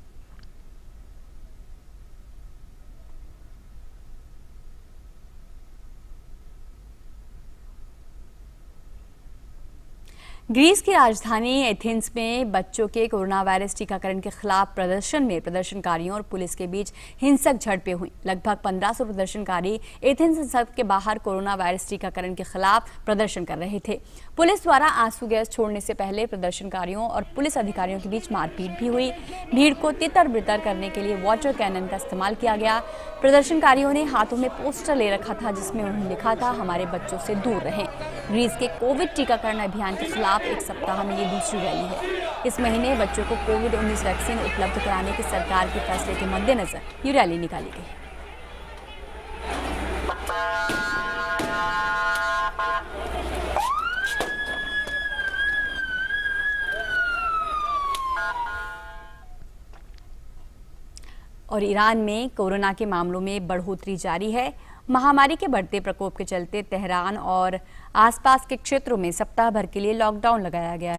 ग्रीस की राजधानी एथेंस में बच्चों के कोरोना वायरस टीकाकरण के खिलाफ प्रदर्शन में प्रदर्शनकारियों और पुलिस के बीच हिंसक झड़पें हुई। लगभग 1500 प्रदर्शनकारी एथेंस संसद के बाहर कोरोना वायरस टीकाकरण के खिलाफ प्रदर्शन कर रहे थे। पुलिस द्वारा आंसू गैस छोड़ने से पहले प्रदर्शनकारियों और पुलिस अधिकारियों के बीच मारपीट भी हुई। भीड़ को तितर बितर करने के लिए वाटर कैनन का इस्तेमाल किया गया। प्रदर्शनकारियों ने हाथों में पोस्टर ले रखा था जिसमें उन्होंने लिखा था, हमारे बच्चों से दूर रहें। ग्रीस के कोविड टीकाकरण अभियान के खिलाफ एक सप्ताह में ये दूसरी रैली है। इस महीने बच्चों को कोविड-19 वैक्सीन उपलब्ध कराने के सरकार के फैसले के मद्देनजर ये रैली निकाली गई है। और ईरान में कोरोना के मामलों में बढ़ोतरी जारी है। महामारी के बढ़ते प्रकोप के चलते तेहरान और आसपास के क्षेत्रों में सप्ताह भर के लिए लॉकडाउन लगाया गया है।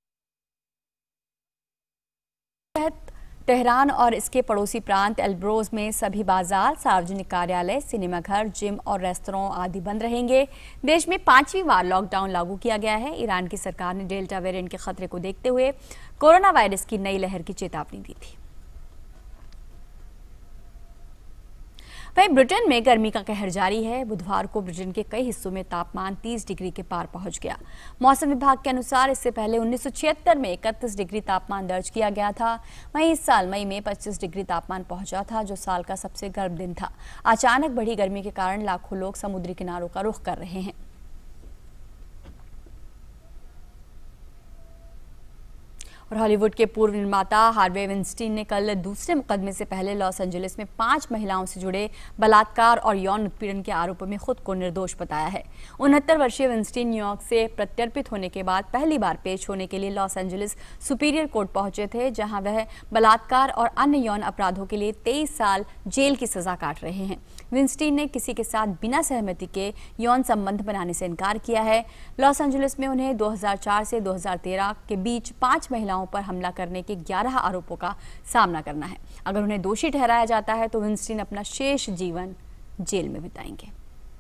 तेहरान और इसके पड़ोसी प्रांत एल्ब्रोज में सभी बाजार, सार्वजनिक कार्यालय, सिनेमाघर, जिम और रेस्तरां आदि बंद रहेंगे। देश में 5वीं बार लॉकडाउन लागू किया गया है। ईरान की सरकार ने डेल्टा वेरिएंट के खतरे को देखते हुए कोरोना वायरस की नई लहर की चेतावनी दी थी। वहीं ब्रिटेन में गर्मी का कहर जारी है। बुधवार को ब्रिटेन के कई हिस्सों में तापमान 30 डिग्री के पार पहुंच गया। मौसम विभाग के अनुसार इससे पहले 1976 में 31 डिग्री तापमान दर्ज किया गया था। वहीं इस साल मई में 25 डिग्री तापमान पहुंचा था, जो साल का सबसे गर्म दिन था। अचानक बढ़ी गर्मी के कारण लाखों लोग समुद्री किनारों का रुख कर रहे हैं। और हॉलीवुड के पूर्व निर्माता हार्वे विंस्टीन ने कल दूसरे मुकदमे से पहले लॉस एंजलिस में 5 महिलाओं से जुड़े बलात्कार और यौन उत्पीड़न के आरोपों में खुद को निर्दोष बताया है। 69 वर्षीय विंस्टीन न्यूयॉर्क से प्रत्यर्पित होने के बाद पहली बार पेश होने के लिए लॉस एंजलिस सुपीरियर कोर्ट पहुंचे थे, जहां वह बलात्कार और अन्य यौन अपराधों के लिए 23 साल जेल की सजा काट रहे हैं। विंस्टीन ने किसी के साथ बिना सहमति के यौन संबंध बनाने से इनकार किया है। लॉस एंजलिस में उन्हें 2004 से 2013 के बीच 5 महिलाओं महिलाओं पर हमला करने के 11 आरोपों का सामना करना है। अगर उन्हें दोषी ठहराया जाता है तो विंस्टीन अपना शेष जीवन जेल में बिताएंगे।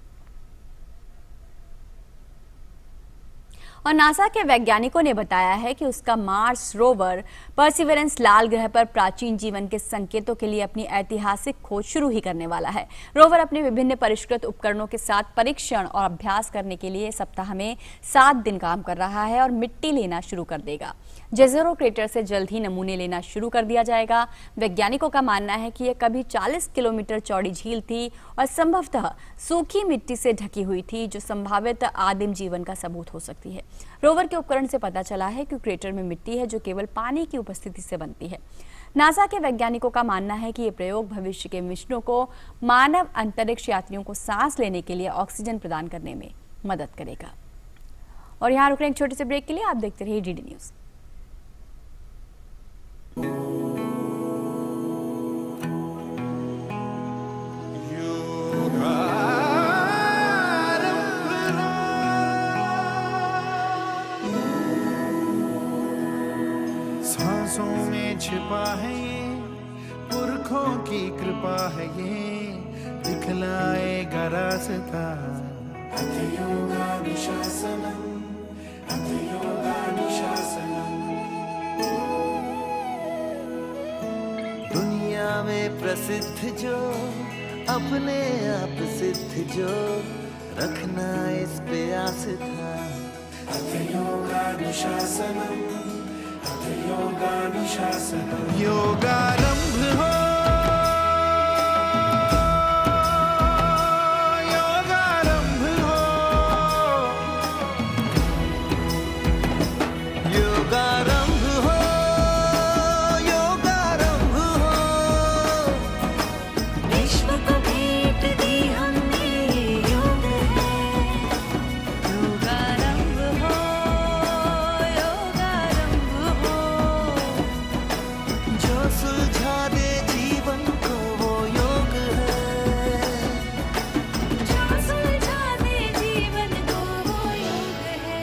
और नासा के वैज्ञानिकों ने बताया है कि उसका मार्स रोवर परसिवरेंस लाल ग्रह पर प्राचीन जीवन के संकेतों के लिए अपनी ऐतिहासिक खोज शुरू ही करने वाला है। रोवर अपने विभिन्न परिष्कृत उपकरणों के साथ परीक्षण और अभ्यास करने के लिए सप्ताह में 7 दिन काम कर रहा है और मिट्टी लेना शुरू कर देगा। जेज़ेरो क्रेटर से जल्द ही नमूने लेना शुरू कर दिया जाएगा। वैज्ञानिकों का मानना है कि यह कभी 40 किलोमीटर चौड़ी झील थी और संभवतः सूखी मिट्टी से ढकी हुई थी, जो संभावित आदिम जीवन का सबूत हो सकती है। रोवर के उपकरण से पता चला है कि क्रेटर में मिट्टी है जो केवल पानी की उपस्थिति से बनती है। नासा के वैज्ञानिकों का मानना है कि यह प्रयोग भविष्य के मिशनों को मानव अंतरिक्ष यात्रियों को सांस लेने के लिए ऑक्सीजन प्रदान करने में मदद करेगा। और यहाँ रुक रहे हैं एक छोटे से ब्रेक के लिए। आप देखते रहिए डीडी न्यूज। सांसों में छिपा है ये, पुरखों की कृपा है ये, दिखलाएगा रास्ता। हठयोगानुशासनम, हठयोगानुशासनम। दुनिया में प्रसिद्ध जो, अपने आप सिद्ध जो, रखना इस पे आस था। हठयोगानुशासनम, योगानुशासनम। योगारंभ हो, योगारंभ हो, योगारंभ हो, योगारंभ हो। विश्व को भेंट दी हमने योग है। योगारंभ हो, सुलझा दे जीवन को वो योग है, जो सुलझा दे जीवन को वो योग है।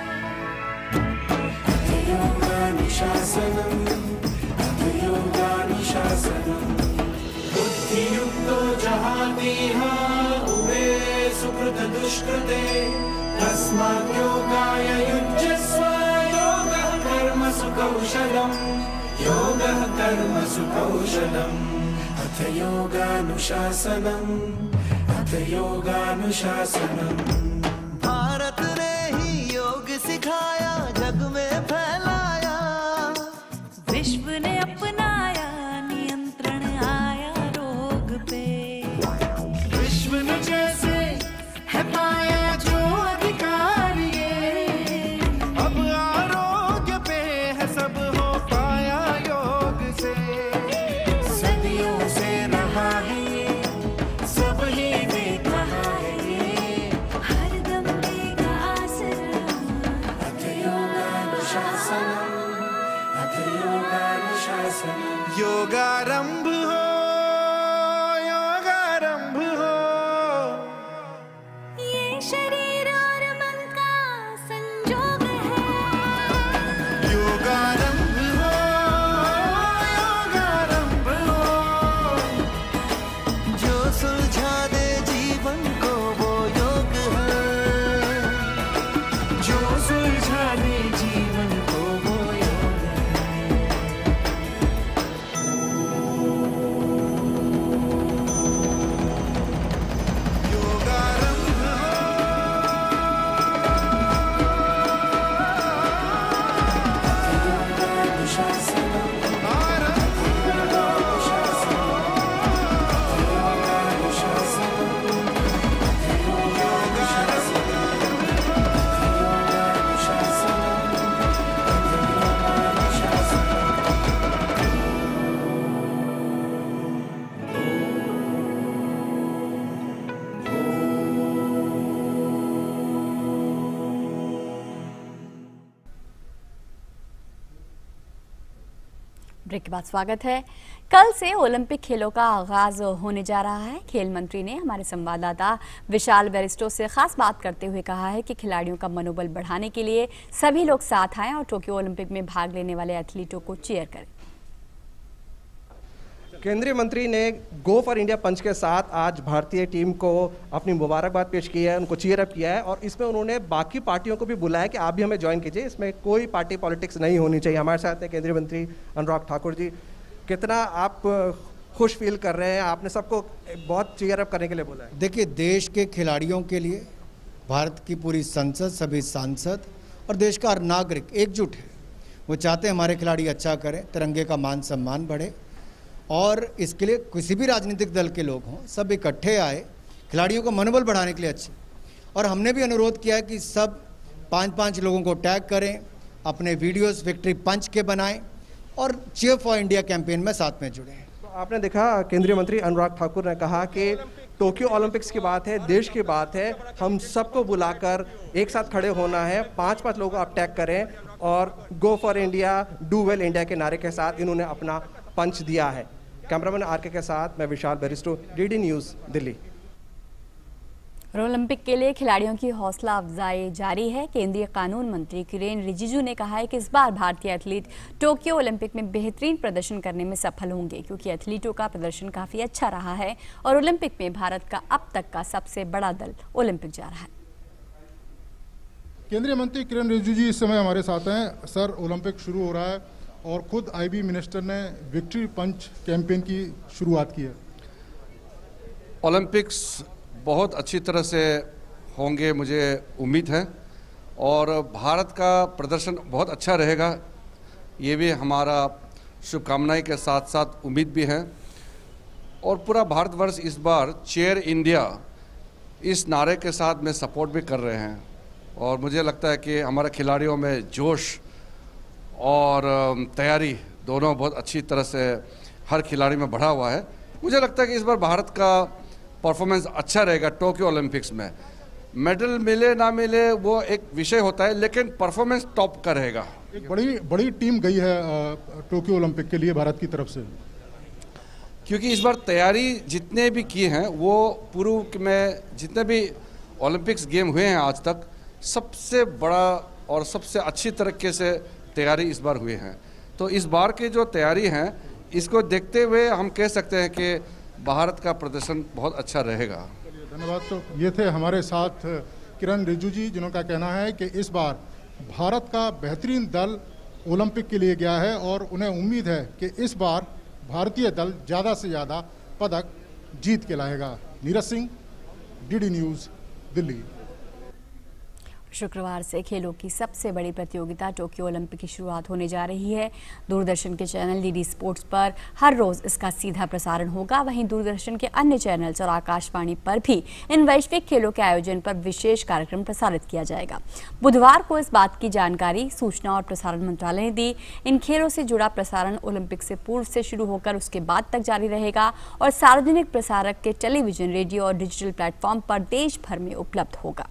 हठयोगानुशासनम, हठयोगानुशासनम। बुद्धियुक्तो जहातीह उभे सुकृत दुष्कृते, तस्मात् योगाय युज्यस्व। योगः कर्मसु कौशलम्, योगः कर्मसु कौशलम्। अथ योगानुशासनम्, अथ योगानुशासनम्। भारत ने ही योग सिखाया, जग में फैलाया, विश्व ने अपनाया, नियंत्रण आया रोग पे। विश्व ने जैसे है पाया जो अधिकार ये, अब आरोग्य पे है सब हो पाया योग से। सदियों से रहा है ये, सब ही ने कहा है ये, हरदम देगा आसरा। अथ योगानुशासनम, अथ योगानुशासनम। योगारंभ हो, योगारंभ हो। ये शरीर और मन का संजोग है। योगारंभ हो, योगारंभ हो। जो सुलझा दे जीवन को वो योग है, जो सुलझा दे जीवन को वो योग है। ब्रेक के बाद स्वागत है। कल से ओलंपिक खेलों का आगाज होने जा रहा है। खेल मंत्री ने हमारे संवाददाता विशाल बेरिस्टो से खास बात करते हुए कहा है कि खिलाड़ियों का मनोबल बढ़ाने के लिए सभी लोग साथ आएं और टोक्यो ओलंपिक में भाग लेने वाले एथलीटों को चीयर करें। केंद्रीय मंत्री ने गो फॉर इंडिया पंच के साथ आज भारतीय टीम को अपनी मुबारकबाद पेश की है, उनको चीयर अप किया है और इसमें उन्होंने बाकी पार्टियों को भी बुलाया कि आप भी हमें ज्वाइन कीजिए, इसमें कोई पार्टी पॉलिटिक्स नहीं होनी चाहिए। हमारे साथ हैं केंद्रीय मंत्री अनुराग ठाकुर जी। कितना आप खुश फील कर रहे हैं? आपने सबको बहुत चीयर अप करने के लिए बोला है। देखिए, देश के खिलाड़ियों के लिए भारत की पूरी संसद, सभी सांसद और देश का हर नागरिक एकजुट है। वो चाहते हैं हमारे खिलाड़ी अच्छा करें, तिरंगे का मान सम्मान बढ़े और इसके लिए किसी भी राजनीतिक दल के लोग हों, सब इकट्ठे आए खिलाड़ियों का मनोबल बढ़ाने के लिए अच्छे। और हमने भी अनुरोध किया है कि सब 5-5 लोगों को टैग करें, अपने वीडियोस विक्ट्री पंच के बनाएं और चीयर फॉर इंडिया कैंपेन में साथ में जुड़े। तो आपने देखा केंद्रीय मंत्री अनुराग ठाकुर ने कहा कि टोक्यो ओलंपिक्स की बात है, देश की बात है, हम सबको बुलाकर एक साथ खड़े होना है। 5-5 लोगों को आप टैग करें और go for India, do well India के नारे के साथ इन्होंने अपना पंच दिया है। कैमरामैन आरके के साथ मैं Vishal Baristo, DD news, Delhi. Olympic के लिए खिलाड़ियों की हौसला अफजाई जारी है। केंद्रीय कानून मंत्री किरेन रिजिजू ने कहा है कि इस बार भारतीय एथलीट टोक्यो ओलंपिक में बेहतरीन प्रदर्शन करने में सफल होंगे क्योंकि एथलीटों का प्रदर्शन काफी अच्छा रहा है और ओलंपिक में भारत का अब तक का सबसे बड़ा दल ओलंपिक जा रहा है। केंद्रीय मंत्री किरेन रिजिजू जी इस समय हमारे साथ हैं। सर, ओलंपिक शुरू हो रहा है और खुद आईबी मिनिस्टर ने विक्ट्री पंच कैंपेन की शुरुआत की है। ओलंपिक्स बहुत अच्छी तरह से होंगे, मुझे उम्मीद है, और भारत का प्रदर्शन बहुत अच्छा रहेगा, ये भी हमारा शुभकामनाएं के साथ साथ उम्मीद भी है। और पूरा भारतवर्ष इस बार चेयर इंडिया इस नारे के साथ में सपोर्ट भी कर रहे हैं और मुझे लगता है कि हमारे खिलाड़ियों में जोश और तैयारी दोनों बहुत अच्छी तरह से हर खिलाड़ी में बढ़ा हुआ है। मुझे लगता है कि इस बार भारत का परफॉर्मेंस अच्छा रहेगा। टोक्यो ओलंपिक्स में मेडल मिले ना मिले वो एक विषय होता है, लेकिन परफॉर्मेंस टॉप का रहेगा। एक बड़ी टीम गई है टोक्यो ओलंपिक के लिए भारत की तरफ से, क्योंकि इस बार तैयारी जितने भी किए हैं वो पूर्व में जितने भी ओलंपिक्स गेम हुए हैं आज तक सबसे बड़ा और सबसे अच्छी तरीके से तैयारी इस बार हुई है। तो इस बार की जो तैयारी है इसको देखते हुए हम कह सकते हैं कि भारत का प्रदर्शन बहुत अच्छा रहेगा। धन्यवाद। तो ये थे हमारे साथ किरेन रिजिजू जी, जिनका कहना है कि इस बार भारत का बेहतरीन दल ओलंपिक के लिए गया है और उन्हें उम्मीद है कि इस बार भारतीय दल ज़्यादा से ज़्यादा पदक जीत के लाएगा। Neeraj Singh, DD news, Delhi. शुक्रवार से खेलों की सबसे बड़ी प्रतियोगिता टोक्यो ओलंपिक की शुरुआत होने जा रही है। दूरदर्शन के चैनल डीडी स्पोर्ट्स पर हर रोज इसका सीधा प्रसारण होगा। वहीं दूरदर्शन के अन्य चैनल्स और आकाशवाणी पर भी इन वैश्विक खेलों के आयोजन पर विशेष कार्यक्रम प्रसारित किया जाएगा। बुधवार को इस बात की जानकारी सूचना और प्रसारण मंत्रालय ने दी। इन खेलों से जुड़ा प्रसारण ओलंपिक से पूर्व से शुरू होकर उसके बाद तक जारी रहेगा और सार्वजनिक प्रसारक के टेलीविजन, रेडियो और डिजिटल प्लेटफॉर्म पर देश भर में उपलब्ध होगा।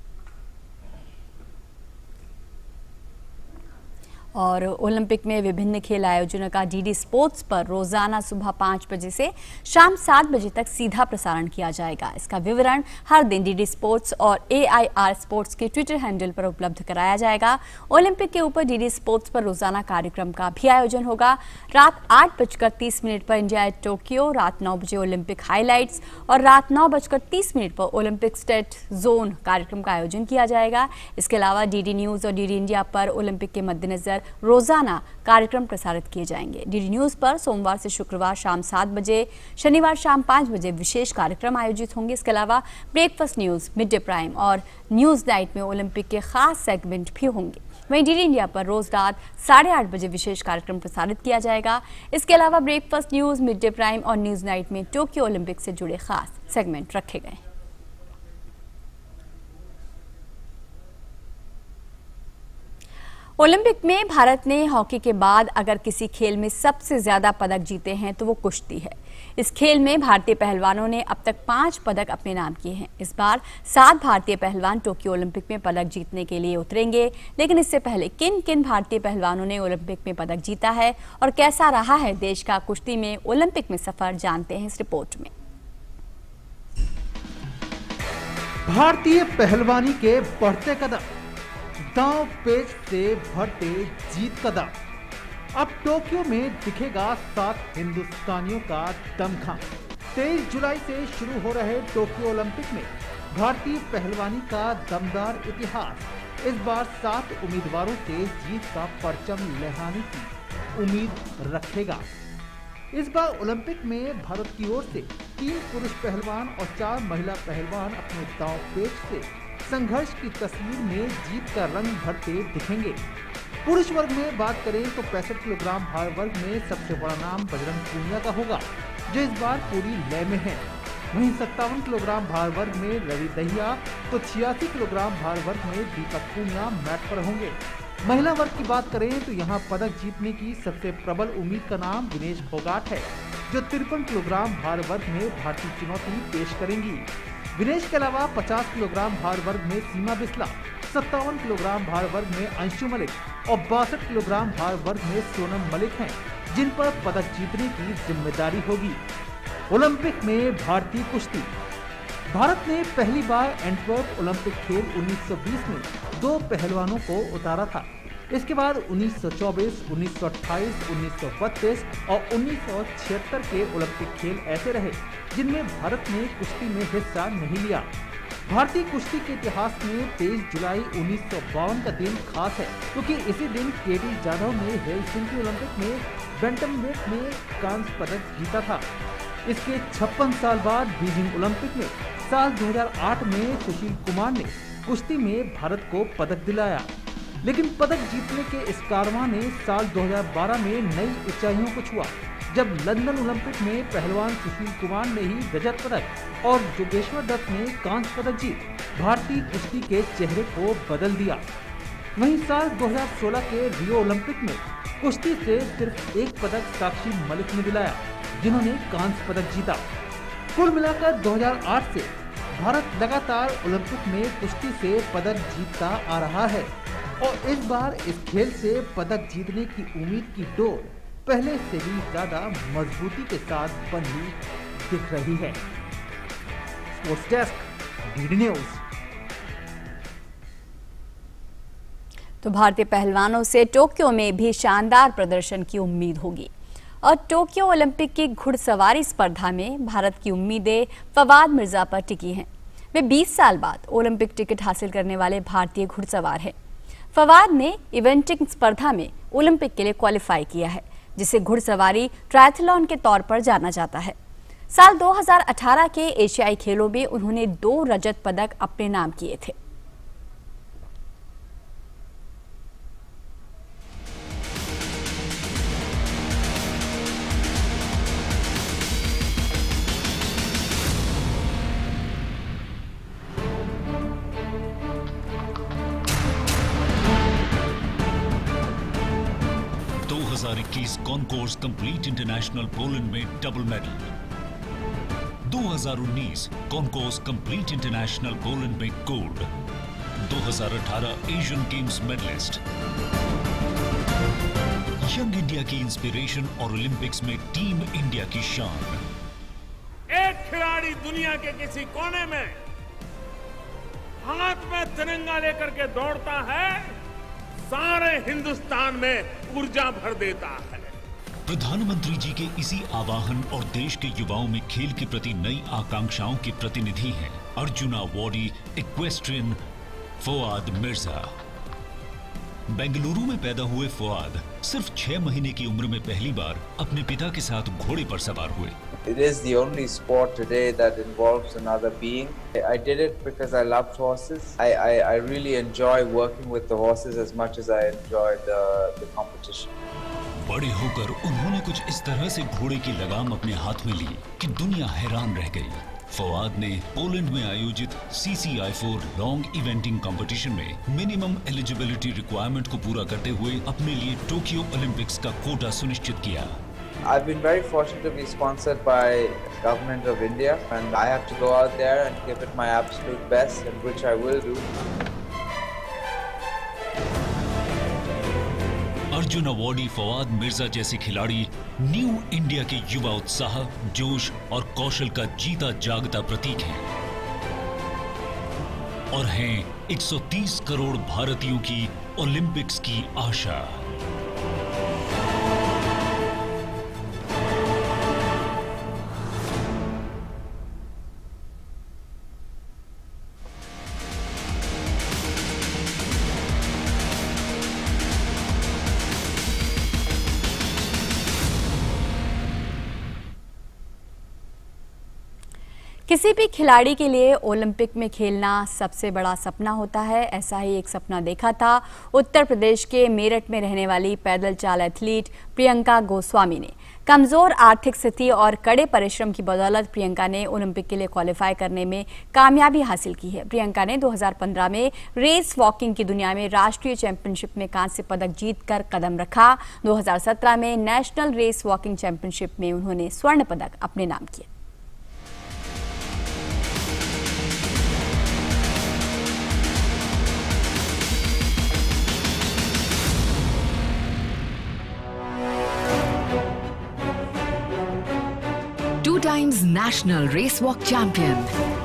और ओलंपिक में विभिन्न खेल आयोजनों का डीडी स्पोर्ट्स पर रोजाना सुबह 5 बजे से शाम 7 बजे तक सीधा प्रसारण किया जाएगा। इसका विवरण हर दिन डीडी स्पोर्ट्स और AIR स्पोर्ट्स के ट्विटर हैंडल पर उपलब्ध कराया जाएगा। ओलंपिक के ऊपर डीडी स्पोर्ट्स पर रोजाना कार्यक्रम का भी आयोजन होगा। रात 8:30 पर इंडिया एट टोक्यो, रात 9 बजे ओलंपिक हाईलाइट्स और रात 9:30 पर ओलंपिक स्टेट जोन कार्यक्रम का आयोजन किया जाएगा। इसके अलावा डीडी न्यूज और डीडी इंडिया पर ओलंपिक के मद्देनजर रोजाना कार्यक्रम प्रसारित किए जाएंगे। डीडी न्यूज पर सोमवार से शुक्रवार शाम 7 बजे, शनिवार शाम 5 बजे विशेष कार्यक्रम आयोजित होंगे। इसके अलावा breakfast news, mid day prime और न्यूज नाइट में ओलंपिक के खास सेगमेंट भी होंगे। वहीं डीडी इंडिया पर रोज रात 8:30 बजे विशेष कार्यक्रम प्रसारित किया जाएगा। इसके अलावा breakfast news, mid day prime और न्यूज नाइट में टोक्यो ओलंपिक से जुड़े खास सेगमेंट रखे गए। ओलंपिक में भारत ने हॉकी के बाद अगर किसी खेल में सबसे ज्यादा पदक जीते हैं तो वो कुश्ती है। इस खेल में भारतीय पहलवानों ने अब तक 5 पदक अपने नाम किए हैं। इस बार 7 भारतीय पहलवान टोक्यो ओलंपिक में पदक जीतने के लिए उतरेंगे। लेकिन इससे पहले किन किन भारतीय पहलवानों ने ओलंपिक में पदक जीता है और कैसा रहा है देश का कुश्ती में ओलंपिक में सफर, जानते हैं इस रिपोर्ट में। भारतीय पहलवानी के बढ़ते कदम, दांव पेच से भरते जीत कदम। अब टोक्यो में दिखेगा 7 हिंदुस्तानियों का दमखम। 23 जुलाई से शुरू हो रहे टोक्यो ओलंपिक में भारतीय पहलवानी का दमदार इतिहास इस बार 7 उम्मीदवारों से जीत का परचम लहराने की उम्मीद रखेगा। इस बार ओलंपिक में भारत की ओर से 3 पुरुष पहलवान और 4 महिला पहलवान अपने दांव पेच से संघर्ष की तस्वीर में जीत का रंग भरते दिखेंगे। पुरुष वर्ग में बात करें तो 65 किलोग्राम भार वर्ग में सबसे बड़ा नाम बजरंग पूनिया का होगा, जो इस बार पूरी लय में है। वहीं 57 किलोग्राम भार वर्ग में रवि दहिया तो 86 किलोग्राम भार वर्ग में दीपक पूनिया मैट पर होंगे। महिला वर्ग की बात करें तो यहाँ पदक जीतने की सबसे प्रबल उम्मीद का नाम विनेश फोगाट है, जो 53 किलोग्राम भार वर्ग में भारतीय चुनौती पेश करेंगी। विनेश के अलावा 50 किलोग्राम भार वर्ग में सीमा बिस्ला, 57 किलोग्राम भार वर्ग में अंशु मलिक और 62 किलोग्राम भार वर्ग में सोनम मलिक हैं, जिन पर पदक जीतने की जिम्मेदारी होगी। ओलंपिक में भारतीय कुश्ती। भारत ने पहली बार एंटवर्प ओलंपिक खेल 1920 में 2 पहलवानों को उतारा था। इसके बाद 1924, 1928, 1932 और 1976 के ओलंपिक खेल ऐसे रहे जिनमें भारत ने कुश्ती में हिस्सा नहीं लिया। भारतीय कुश्ती के इतिहास में 23 जुलाई 1952 का दिन खास है, क्योंकि इसी दिन केडी जाधव ने हेलसिंकी ओलंपिक में बैंटमवेट में कांस्य पदक जीता था। इसके 56 साल बाद बीजिंग ओलंपिक में साल 2008 में सुशील कुमार ने कुश्ती में भारत को पदक दिलाया। लेकिन पदक जीतने के इस कारवां ने साल 2012 में नई ऊंचाइयों को छुआ, जब लंदन ओलंपिक में पहलवान सुशील कुमार ने ही रजत पदक और जोगेश्वर दत्त ने कांस्य पदक जीत भारतीय कुश्ती के चेहरे को बदल दिया। वहीं साल 2016 के रियो ओलंपिक में कुश्ती से सिर्फ 1 पदक साक्षी मलिक ने दिलाया, जिन्होंने कांस्य पदक जीता। कुल मिलाकर 2008 से भारत लगातार ओलंपिक में कुश्ती से पदक जीतता आ रहा है और इस बार इस खेल से पदक जीतने की उम्मीद की डोर पहले से भी ज्यादा मजबूती के साथ बंधी दिख रही है। Sports desk, DD news. तो भारतीय पहलवानों से टोक्यो में भी शानदार प्रदर्शन की उम्मीद होगी। और टोक्यो ओलंपिक की घुड़सवारी स्पर्धा में भारत की उम्मीदें फवाद मिर्जा पर टिकी हैं। वे 20 साल बाद ओलंपिक टिकट हासिल करने वाले भारतीय घुड़सवार हैं। फवाद ने इवेंटिंग स्पर्धा में ओलंपिक के लिए क्वालिफाई किया है, जिसे घुड़सवारी ट्रायथलॉन के तौर पर जाना जाता है। साल 2018 के एशियाई खेलों में उन्होंने 2 रजत पदक अपने नाम किए थे। कॉन्कोर्स कंप्लीट इंटरनेशनल पोलैंड में double medal. 2019 concours complete international Poland में gold. 2018 Asian games medalist. Young India की इंस्पिरेशन और ओलंपिक्स में टीम इंडिया की शान। एक खिलाड़ी दुनिया के किसी कोने में हाथ में तिरंगा लेकर के दौड़ता है, सारे हिंदुस्तान में ऊर्जा भर देता है। प्रधानमंत्री जी के इसी आह्वान और देश के युवाओं में खेल के प्रति नई आकांक्षाओं के प्रतिनिधि हैं अर्जुन अवार्डी इक्वेस्ट्रियन फवाद मिर्जा। बेंगलुरु में पैदा हुए फवाद सिर्फ 6 महीने की उम्र में पहली बार अपने पिता के साथ घोड़े पर सवार हुए। It is the only sport today that involves another being. I did it because I loved horses. I really enjoy working with the horses as much as I enjoy the competition. बड़े होकर उन्होंने कुछ इस तरह से घोड़े की लगाम अपने हाथ में ली कि दुनिया हैरान रह गई। फवाद ने पोलैंड में आयोजित CCI4 लॉन्ग इवेंटिंग कंपटीशन में मिनिमम एलिजिबिलिटी रिक्वायरमेंट को पूरा करते हुए अपने लिए टोक्यो ओलंपिक्स का कोटा सुनिश्चित किया। I've been very fortunate to be sponsored by Government of India, and I have to go out there and give it my absolute best, and which I will do. Arjun awardee Fawad Mirza जैसे खिलाड़ी न्यू इंडिया के युवा उत्साह, जोश और कौशल का जीता जागता प्रतीक हैं और हैं 130 करोड़ भारतीयों की ओलंपिक्स की आशा। किसी भी खिलाड़ी के लिए ओलंपिक में खेलना सबसे बड़ा सपना होता है। ऐसा ही एक सपना देखा था उत्तर प्रदेश के मेरठ में रहने वाली पैदल चाल एथलीट प्रियंका गोस्वामी ने। कमजोर आर्थिक स्थिति और कड़े परिश्रम की बदौलत प्रियंका ने ओलंपिक के लिए क्वालिफाई करने में कामयाबी हासिल की है। प्रियंका ने 2015 में रेस वॉकिंग की दुनिया में राष्ट्रीय चैंपियनशिप में कांस्य पदक जीतकर कदम रखा। 2017 में नेशनल रेस वॉकिंग चैंपियनशिप में उन्होंने स्वर्ण पदक अपने नाम किया। Two times national race walk champion,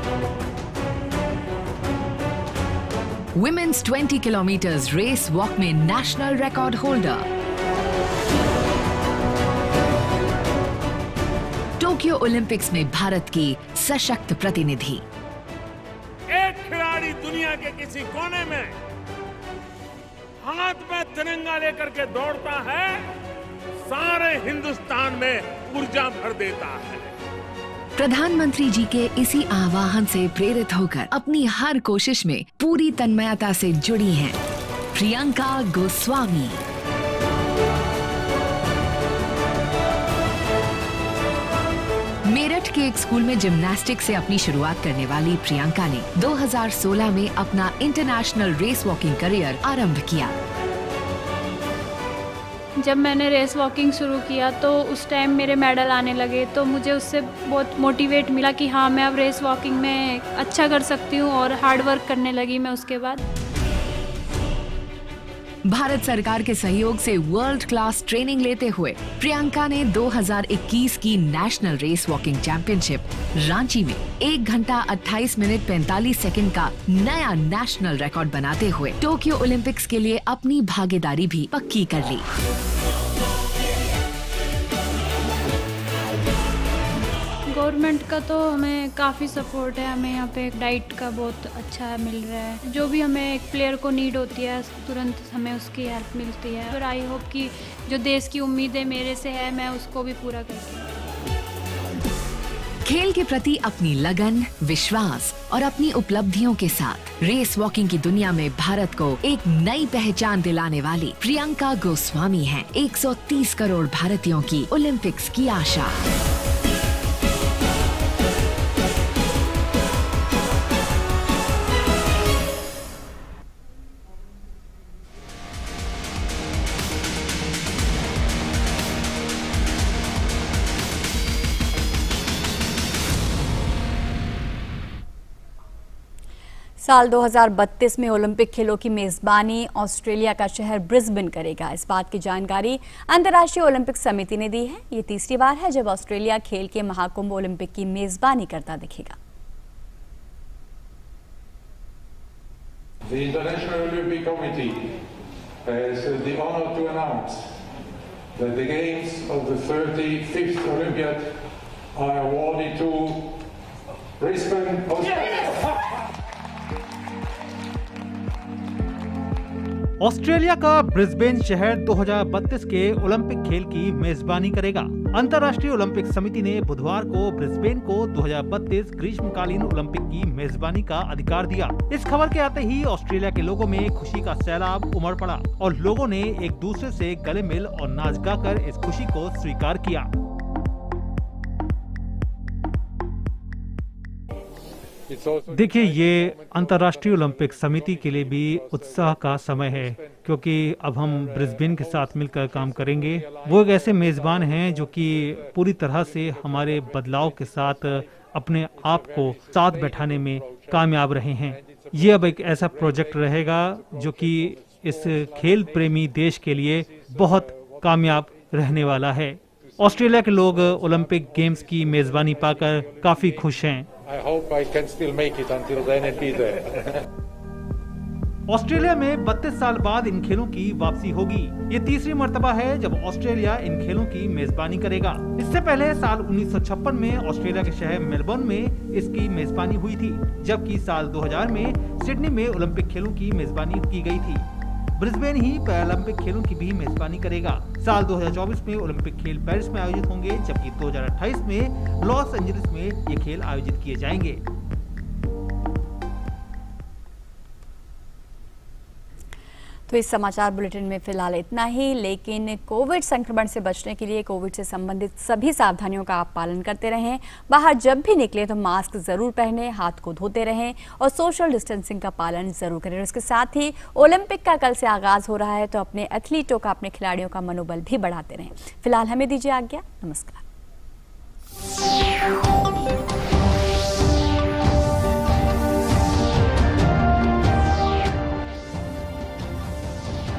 women's 20 kilometers race walk में national record holder, Tokyo Olympics में भारत की सशक्त प्रतिनिधि। एक खिलाड़ी दुनिया के किसी कोने में हाथ में तिरंगा लेकर के दौड़ता है, सारे हिंदुस्तान में ऊर्जा भर देता है। प्रधानमंत्री जी के इसी आह्वान से प्रेरित होकर अपनी हर कोशिश में पूरी तन्मयता से जुड़ी हैं प्रियंका गोस्वामी। मेरठ के एक स्कूल में जिम्नास्टिक से अपनी शुरुआत करने वाली प्रियंका ने 2016 में अपना इंटरनेशनल रेस वॉकिंग करियर आरंभ किया। जब मैंने रेस वॉकिंग शुरू किया तो उस टाइम मेरे मेडल आने लगे, तो मुझे उससे बहुत मोटिवेट मिला कि हाँ मैं अब रेस वॉकिंग में अच्छा कर सकती हूँ और हार्ड वर्क करने लगी मैं उसके बाद। भारत सरकार के सहयोग से वर्ल्ड क्लास ट्रेनिंग लेते हुए प्रियंका ने 2021 की national race walking championship Ranchi में 1 घंटा 28 मिनट 45 सेकंड का नया नेशनल रिकॉर्ड बनाते हुए टोक्यो ओलंपिक्स के लिए अपनी भागीदारी भी पक्की कर ली। गवर्नमेंट का तो हमें काफ़ी सपोर्ट है, हमें यहाँ पे डाइट का बहुत अच्छा मिल रहा है। जो भी हमें एक प्लेयर को नीड होती है तुरंत हमें उसकी हेल्प मिलती है। और आई होप कि जो देश की उम्मीदें मेरे से है मैं उसको भी पूरा करती हूँ। खेल के प्रति अपनी लगन, विश्वास और अपनी उपलब्धियों के साथ रेस वॉकिंग की दुनिया में भारत को एक नई पहचान दिलाने वाली प्रियंका गोस्वामी हैं 130 करोड़ भारतीयों की ओलंपिक्स की आशा। साल 2032 में ओलंपिक खेलों की मेजबानी ऑस्ट्रेलिया का शहर ब्रिस्बेन करेगा। इस बात की जानकारी अंतर्राष्ट्रीय ओलंपिक समिति ने दी है। ये तीसरी बार है जब ऑस्ट्रेलिया खेल के महाकुंभ ओलंपिक की मेजबानी करता दिखेगा। The International Olympic Committee has the honor to announce that the games of the 35th Olympiad are awarded to Brisbane, Australia. Australia का ब्रिस्बेन शहर 2032 के ओलंपिक खेल की मेजबानी करेगा। अंतर्राष्ट्रीय ओलंपिक समिति ने बुधवार को ब्रिस्बेन को 2032 ग्रीष्मकालीन ओलंपिक की मेजबानी का अधिकार दिया। इस खबर के आते ही ऑस्ट्रेलिया के लोगों में खुशी का सैलाब उमड़ पड़ा और लोगों ने एक दूसरे से गले मिल और नाच गाकर इस खुशी को स्वीकार किया। देखिए, ये अंतर्राष्ट्रीय ओलंपिक समिति के लिए भी उत्साह का समय है, क्योंकि अब हम ब्रिस्बेन के साथ मिलकर काम करेंगे। वो एक ऐसे मेजबान हैं जो कि पूरी तरह से हमारे बदलाव के साथ अपने आप को साथ बैठाने में कामयाब रहे हैं। ये अब एक ऐसा प्रोजेक्ट रहेगा जो कि इस खेल प्रेमी देश के लिए बहुत कामयाब रहने वाला है। ऑस्ट्रेलिया के लोग ओलंपिक गेम्स की मेजबानी पाकर काफी खुश हैं। I hope I can still make it until then and be there. Australia में 32 साल बाद इन खेलों की वापसी होगी। ये तीसरी मर्तबा है जब ऑस्ट्रेलिया इन खेलों की मेजबानी करेगा। इससे पहले साल 1956 में ऑस्ट्रेलिया के शहर मेलबर्न में इसकी मेजबानी हुई थी, जबकि साल 2000 में सिडनी में ओलंपिक खेलों की मेजबानी की गई थी। ब्रिस्बेन ही पैरालंपिक खेलों की भी मेजबानी करेगा। साल 2024 में ओलंपिक खेल पेरिस में आयोजित होंगे, जबकि 2028 में लॉस एंजलिस में ये खेल आयोजित किए जाएंगे। तो इस समाचार बुलेटिन में फिलहाल इतना ही, लेकिन कोविड संक्रमण से बचने के लिए कोविड से संबंधित सभी सावधानियों का आप पालन करते रहें। बाहर जब भी निकले तो मास्क जरूर पहने, हाथ को धोते रहें और सोशल डिस्टेंसिंग का पालन जरूर करें। इसके साथ ही ओलंपिक का कल से आगाज हो रहा है, तो अपने एथलीटों का, अपने खिलाड़ियों का मनोबल भी बढ़ाते रहें। फिलहाल हमें दीजिए आज्ञा। नमस्कार।